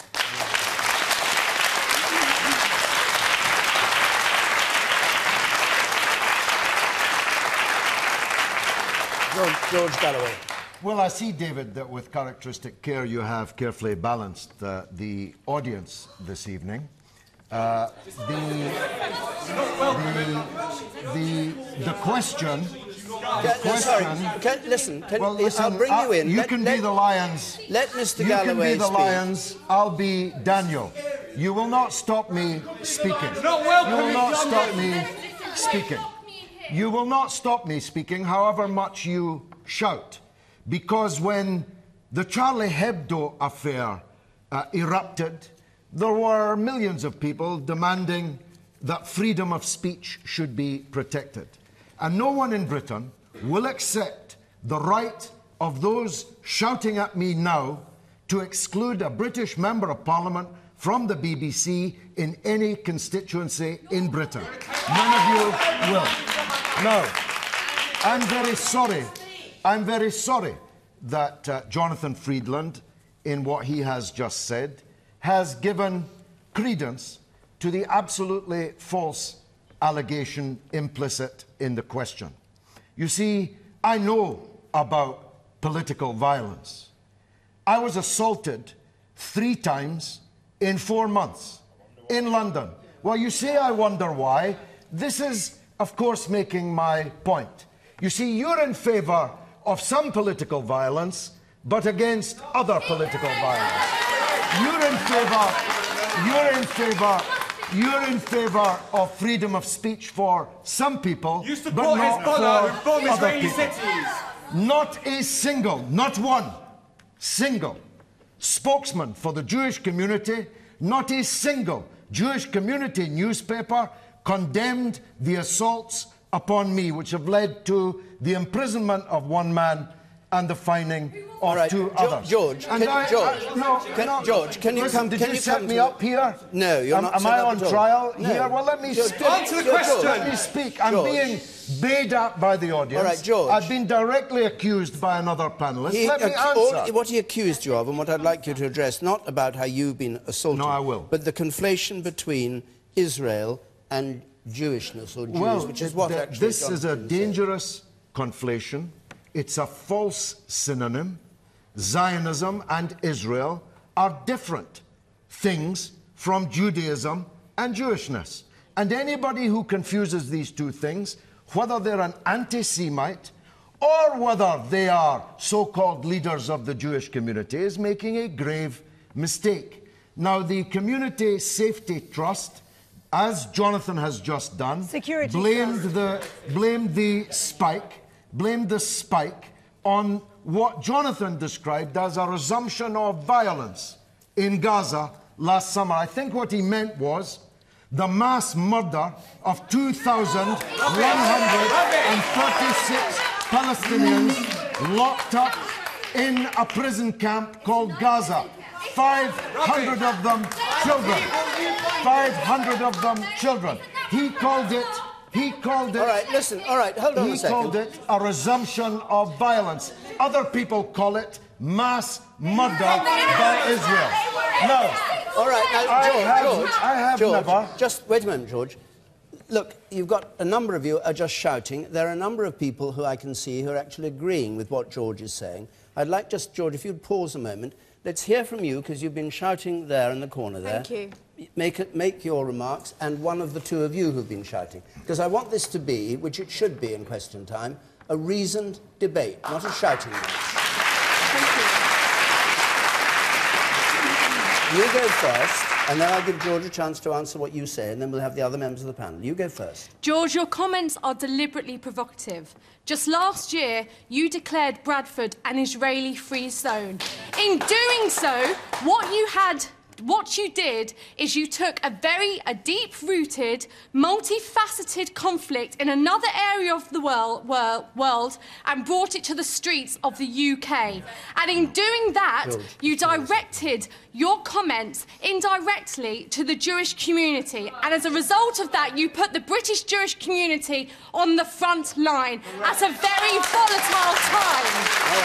George, George Galloway. Well, I see, David, that with characteristic care you have carefully balanced uh, the audience this evening. Uh, the, the, the, the question... The question Sorry, can, listen, can, well, listen, I'll bring uh, you in. You let, can let, be the lions. Let Mister You Galloway can be the speak. lions, I'll be Daniel. You will not stop me speaking. Not welcome, you will not Daniel. stop me speaking. You will not stop me speaking, however much you shout. Because when the Charlie Hebdo affair uh, erupted, there were millions of people demanding that freedom of speech should be protected. And no one in Britain will accept the right of those shouting at me now to exclude a British Member of Parliament from the B B C in any constituency in Britain. None of you will. No. I'm very sorry. I'm very sorry that uh, Jonathan Freedland, in what he has just said, has given credence to the absolutely false allegation implicit in the question. You see, I know about political violence. I was assaulted three times in four months in London. Well, you say I wonder why. This is, of course, making my point. You see, you're in favour of some political violence, but against other political violence. You're in favour, you're in favour, you're in favour of freedom of speech for some people, You but support not Hezbollah, for who bomb other Israeli people. cities. Not a single, not one, single spokesman for the Jewish community, not a single Jewish community newspaper condemned the assaults upon me, which have led to the imprisonment of one man and the fining of right, two Jo others. George, and can, I, George, I, no, can, no, George, can you listen, come? Did can you, you set come me to up here? No, you're am, not. Am set I up on at all. trial no. here? Well, let me George, speak. Answer the question. Let me speak. I'm George. being bayed at by the audience. All right, George. I've been directly accused by another panellist. He, let me uh, answer. all, what he accused you of, and what I'd like you to address, not about how you've been assaulted, No, I will. but the conflation between Israel and Jewishness or Jews, well, which is what th actually this is a Jonathan dangerous conflation. It's a false synonym. Zionism and Israel are different things from Judaism and Jewishness. And anybody who confuses these two things, whether they're an anti-Semite or whether they are so-called leaders of the Jewish community, is making a grave mistake. Now, the Community Safety Trust, as Jonathan has just done, Security blamed trust. the blamed the spike, blamed the spike on what Jonathan described as a resumption of violence in Gaza last summer. I think what he meant was the mass murder of two thousand one hundred thirty-six Palestinians locked up in a prison camp called Gaza. five hundred of them children. five hundred of them children. He called it, he called it... All right, listen, all right, hold on he a second. called it a resumption of violence. Other people call it mass murder by Israel. No. All right, now, I George, have, George, I have George, never... just wait a moment, George. Look, you've got a number of you are just shouting. There are a number of people who I can see who are actually agreeing with what George is saying. I'd like just, George, if you'd pause a moment. Let's hear from you, because you've been shouting there in the corner there. Thank you. Make, it, make your remarks, and one of the two of you who've been shouting. Because I want this to be, which it should be in question time, a reasoned debate, not a shouting match. You go first, and then I'll give George a chance to answer what you say, and then we'll have the other members of the panel. You go first. George, your comments are deliberately provocative. Just last year, you declared Bradford an Israeli free zone. In doing so, what you had... What you did is you took a very a deep-rooted, multifaceted conflict in another area of the world, world, world and brought it to the streets of the U K. And in doing that, George, you directed your comments indirectly to the Jewish community. And as a result of that, you put the British Jewish community on the front line at a very volatile time.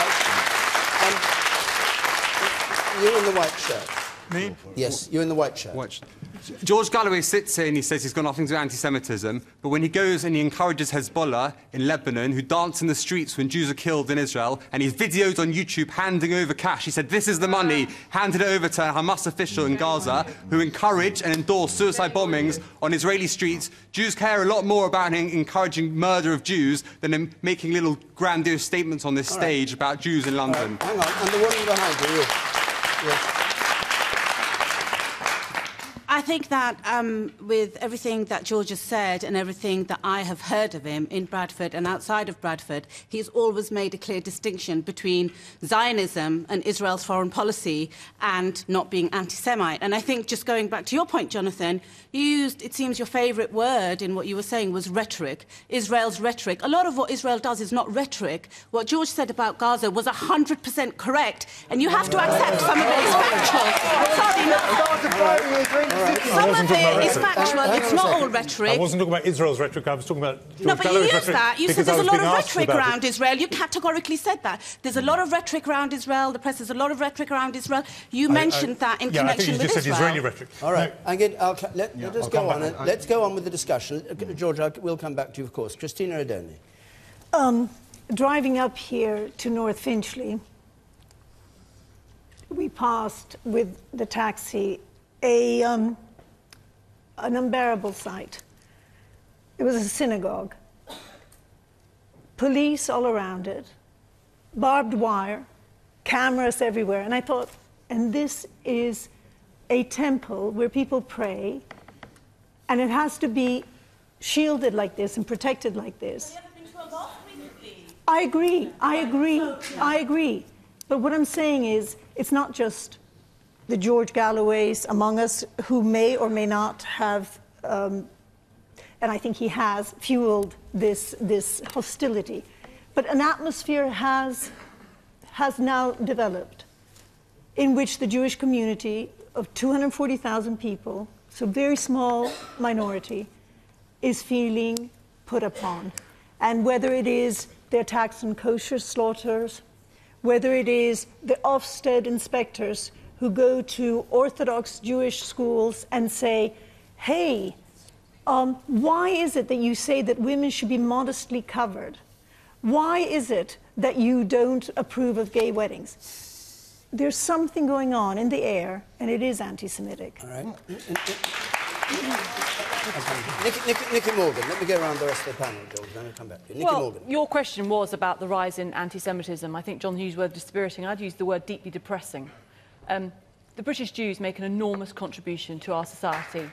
All right. Um, you in the white shirt. Me? Yes, you in the white shirt. Watch. George Galloway sits here and he says he's got nothing to do with anti-Semitism, but when he goes and he encourages Hezbollah in Lebanon, who dance in the streets when Jews are killed in Israel, and he's videoed on YouTube handing over cash. He said, this is the money, handed it over to a Hamas official in Gaza, who encourage and endorse suicide bombings on Israeli streets. Jews care a lot more about encouraging murder of Jews than in making little grandiose statements on this All stage right. about Jews in London. Hang on, and the woman behind you. Yes. I think that um, with everything that George has said and everything that I have heard of him in Bradford and outside of Bradford, he's always made a clear distinction between Zionism and Israel's foreign policy and not being anti-Semite. And I think, just going back to your point, Jonathan, you used, it seems your favourite word in what you were saying was rhetoric. Israel's rhetoric. A lot of what Israel does is not rhetoric. What George said about Gaza was one hundred percent correct, and you have to accept some of it is factual. Sorry, no. Some of it is factual. It's not all rhetoric. I wasn't talking about Israel's rhetoric. I was talking about George No, but you Galloway's used rhetoric that. You said because there's I a was lot being of asked rhetoric about around it. Israel. You categorically said that. There's a lot of rhetoric around Israel. The press has a lot of rhetoric around Israel. You I- mentioned I- that in yeah, connection I think you with just Israel. said Israeli rhetoric. All right, I'm good. I'll, let, let Yeah, us I'll go come on. back. And I- let's go on with the discussion. Uh, George, I'll, we'll come back to you, of course. Cristina Odone. Um, driving up here to North Finchley, we passed with the taxi a, um, an unbearable sight. It was a synagogue. Police all around it, barbed wire, cameras everywhere. And I thought, and this is a temple where people pray, and it has to be shielded like this and protected like this. I agree, I agree, I agree. But what I'm saying is, it's not just the George Galloways among us who may or may not have, um, and I think he has, fueled this, this hostility. But an atmosphere has, has now developed in which the Jewish community of two hundred forty thousand people, so a very small minority, is feeling put upon. And whether it is the attacks on kosher slaughters, whether it is the Ofsted inspectors who go to Orthodox Jewish schools and say, hey, um, why is it that you say that women should be modestly covered? Why is it that you don't approve of gay weddings? There's something going on in the air, and it is anti-Semitic. All right. Nicky, Nicky, Nicky Morgan, let me go around the rest of the panel, George, then I'll come back to you. Nicky well, Morgan. Your question was about the rise in anti-Semitism. I think John used the word dispiriting. I'd use the word deeply depressing. Um, the British Jews make an enormous contribution to our society.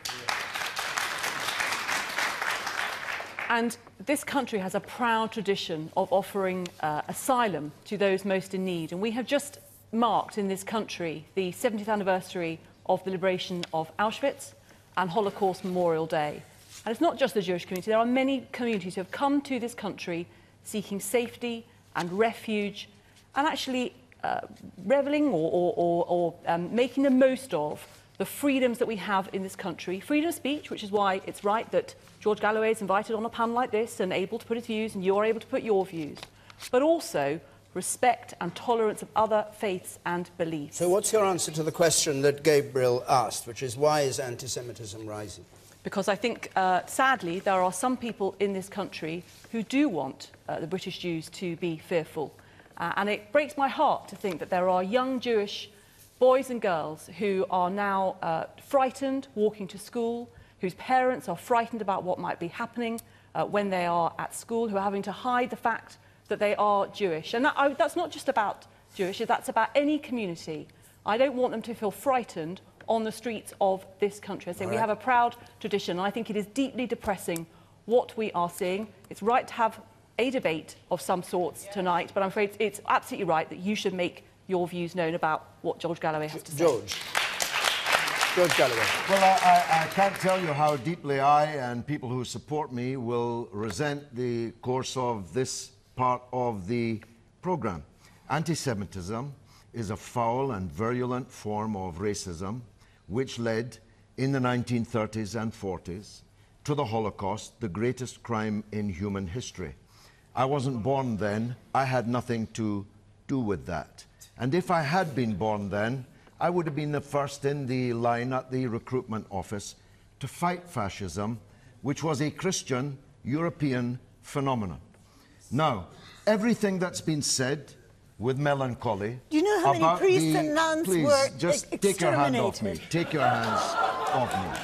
And this country has a proud tradition of offering uh, asylum to those most in need. And we have just marked in this country the seventieth anniversary of the liberation of Auschwitz and Holocaust Memorial Day. And it's not just the Jewish community. There are many communities who have come to this country seeking safety and refuge and actually uh, reveling or, or, or, or um, making the most of the freedoms that we have in this country. Freedom of speech, which is why it's right that George Galloway is invited on a panel like this and able to put his views, and you're able to put your views. But also respect and tolerance of other faiths and beliefs. So what's your answer to the question that Gabriel asked, which is why is anti-Semitism rising? Because I think, uh, sadly, there are some people in this country who do want uh, the British Jews to be fearful. Uh, and it breaks my heart to think that there are young Jewish boys and girls who are now uh, frightened walking to school, whose parents are frightened about what might be happening uh, when they are at school, who are having to hide the fact that they are Jewish. And that, I, that's not just about Jewish, that's about any community. I don't want them to feel frightened on the streets of this country. I say we have a proud tradition, and I think it is deeply depressing what we are seeing. It's right to have a debate of some sorts tonight, but I'm afraid it's absolutely right that you should make your views known about what George Galloway has to say. George. George Galloway. Well, I, I, I can't tell you how deeply I and people who support me will resent the course of this part of the programme. Anti-Semitism is a foul and virulent form of racism which led in the nineteen thirties and forties to the Holocaust, the greatest crime in human history. I wasn't born then. I had nothing to do with that. And if I had been born then, I would have been the first in the line at the recruitment office to fight fascism, which was a Christian European phenomenon. Now, everything that's been said with melancholy. Do you know how many priests the, and nuns please, were just ex take your hand off me. Take your hands off me.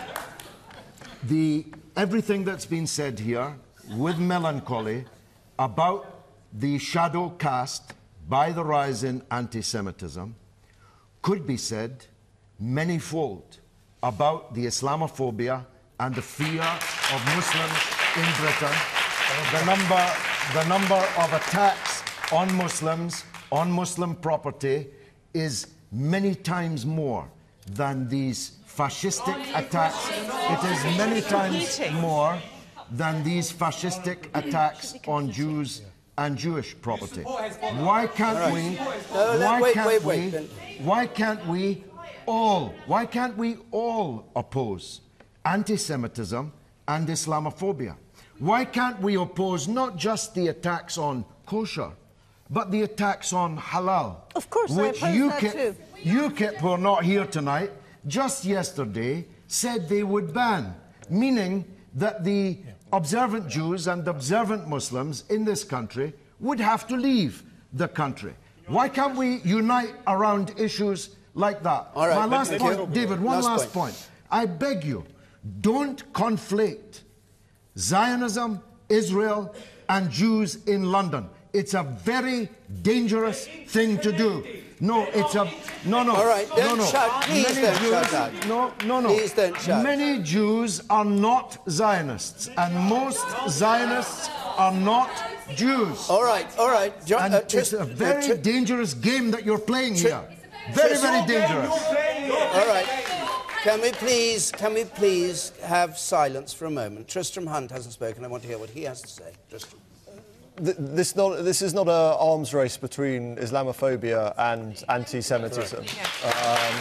The, everything that's been said here with melancholy about the shadow cast by the rise in anti-Semitism could be said many-fold about the Islamophobia and the fear of Muslims in Britain. The number, the number of attacks on Muslims, on Muslim property, is many times more than these fascistic attacks. It is many times more than these fascistic attacks on Jews and Jewish property. Why can't we, why can't we, why can't we all, why can't we all oppose anti-Semitism and Islamophobia? Why can't we oppose not just the attacks on kosher, but the attacks on halal? Of course, which I oppose that too. UKIP, who are not here tonight, just yesterday said they would ban, meaning that the observant Jews and observant Muslims in this country would have to leave the country. Why can't we unite around issues like that? All right, My last but, point, okay. David, one last last point. point. I beg you, don't conflate Zionism, Israel, and Jews in London. it's a very dangerous thing to do. No, it's a... No, no. All right, don't no, no. shout. Please Many don't Jews, shout out. No, no, no. Please don't shout. Many Jews are not Zionists, and most Zionists are not Jews. All right, all right. Jo and uh, it's a very uh, dangerous game that you're playing here. Very, very dangerous. All right. Can we please, can we please have silence for a moment? Tristram Hunt hasn't spoken. I want to hear what he has to say. Tristram. This, not, this is not an arms race between Islamophobia and anti-Semitism. Um,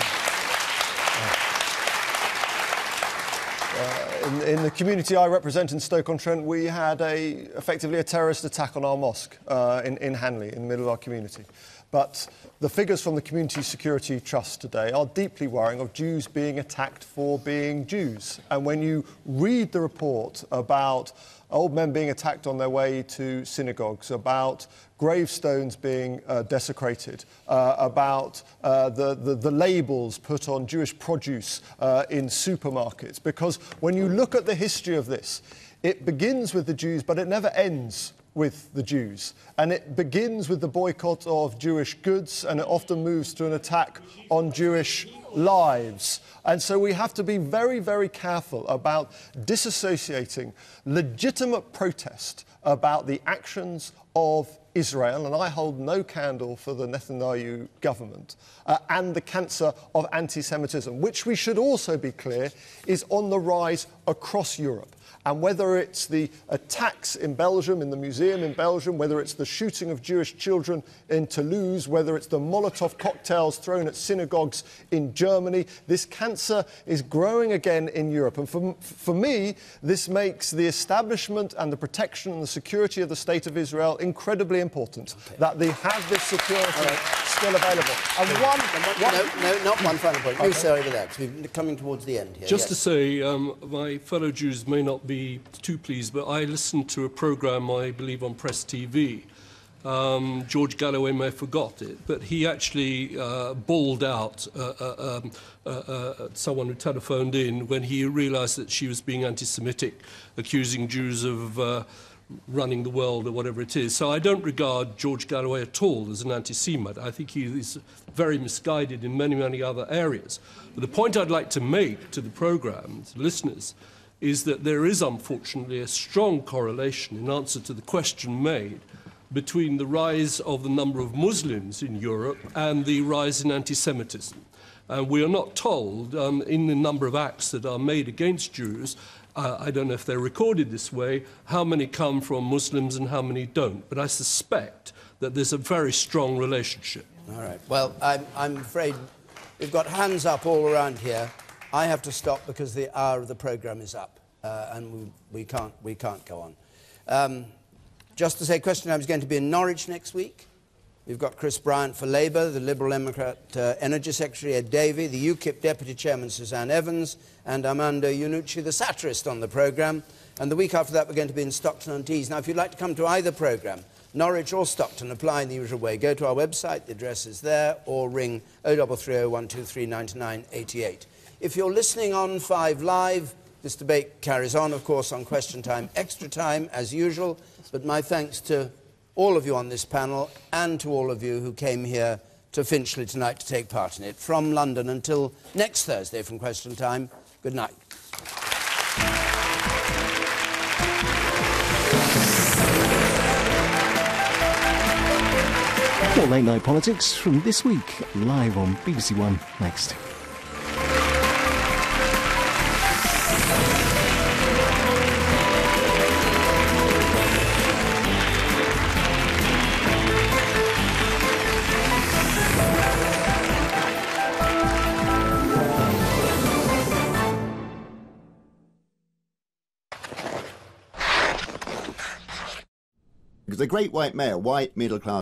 uh, in, in the community I represent in Stoke-on-Trent, we had a, effectively a terrorist attack on our mosque uh, in, in Hanley, in the middle of our community. But the figures from the Community Security Trust today are deeply worrying of Jews being attacked for being Jews. And when you read the report about old men being attacked on their way to synagogues, about gravestones being uh, desecrated, uh, about uh, the, the, the labels put on Jewish produce uh, in supermarkets. Because when you look at the history of this, it begins with the Jews, but it never ends with the Jews. And it begins with the boycott of Jewish goods, and it often moves to an attack on Jewish lives. And so we have to be very, very careful about disassociating legitimate protest about the actions of Israel, and I hold no candle for the Netanyahu government, uh, and the cancer of anti-Semitism, which we should also be clear is on the rise across Europe. And whether it's the attacks in Belgium, in the museum in Belgium, whether it's the shooting of Jewish children in Toulouse, whether it's the Molotov cocktails thrown at synagogues in Germany, this cancer is growing again in Europe. And for, for me, this makes the establishment and the protection and the security of the State of Israel incredibly important, okay. that they have this security right. still available. And one, one... No, no, not one final point. Okay. Sorry for that, because we're coming towards the end here. Just yes. to say, um, my fellow Jews may not be too pleased, but I listened to a programme, I believe, on Press T V. Um, George Galloway may have forgot it, but he actually uh, bawled out uh, uh, um, uh, uh, someone who telephoned in when he realised that she was being anti-Semitic, accusing Jews of uh, running the world or whatever it is. So I don't regard George Galloway at all as an anti-Semite. I think he is very misguided in many, many other areas. But the point I'd like to make to the programme, to listeners, is that there is, unfortunately, a strong correlation, in answer to the question made, between the rise of the number of Muslims in Europe and the rise in anti-Semitism. And we are not told, um, in the number of acts that are made against Jews, uh, I don't know if they're recorded this way, how many come from Muslims and how many don't. But I suspect that there's a very strong relationship. All right. Well, I'm, I'm afraid we've got hands up all around here. I have to stop because the hour of the programme is up, uh, and we, we, can't, we can't go on. Um, just to say, Question Time is going to be in Norwich next week. We've got Chris Bryant for Labour, the Liberal Democrat uh, Energy Secretary Ed Davey, the U KIP Deputy Chairman Suzanne Evans, and Armando Iannucci, the satirist, on the programme. And the week after that, we're going to be in Stockton-on-Tees. Now, if you'd like to come to either programme, Norwich or Stockton, apply in the usual way. Go to our website, the address is there, or ring oh three three oh, one two three, nine nine eight eight. If you're listening on Five Live, this debate carries on, of course, on Question Time Extra Time, as usual. But my thanks to all of you on this panel and to all of you who came here to Finchley tonight to take part in it. From London until next Thursday from Question Time, good night. More Late Night Politics from this week, live on B B C One next. The great white male, white middle class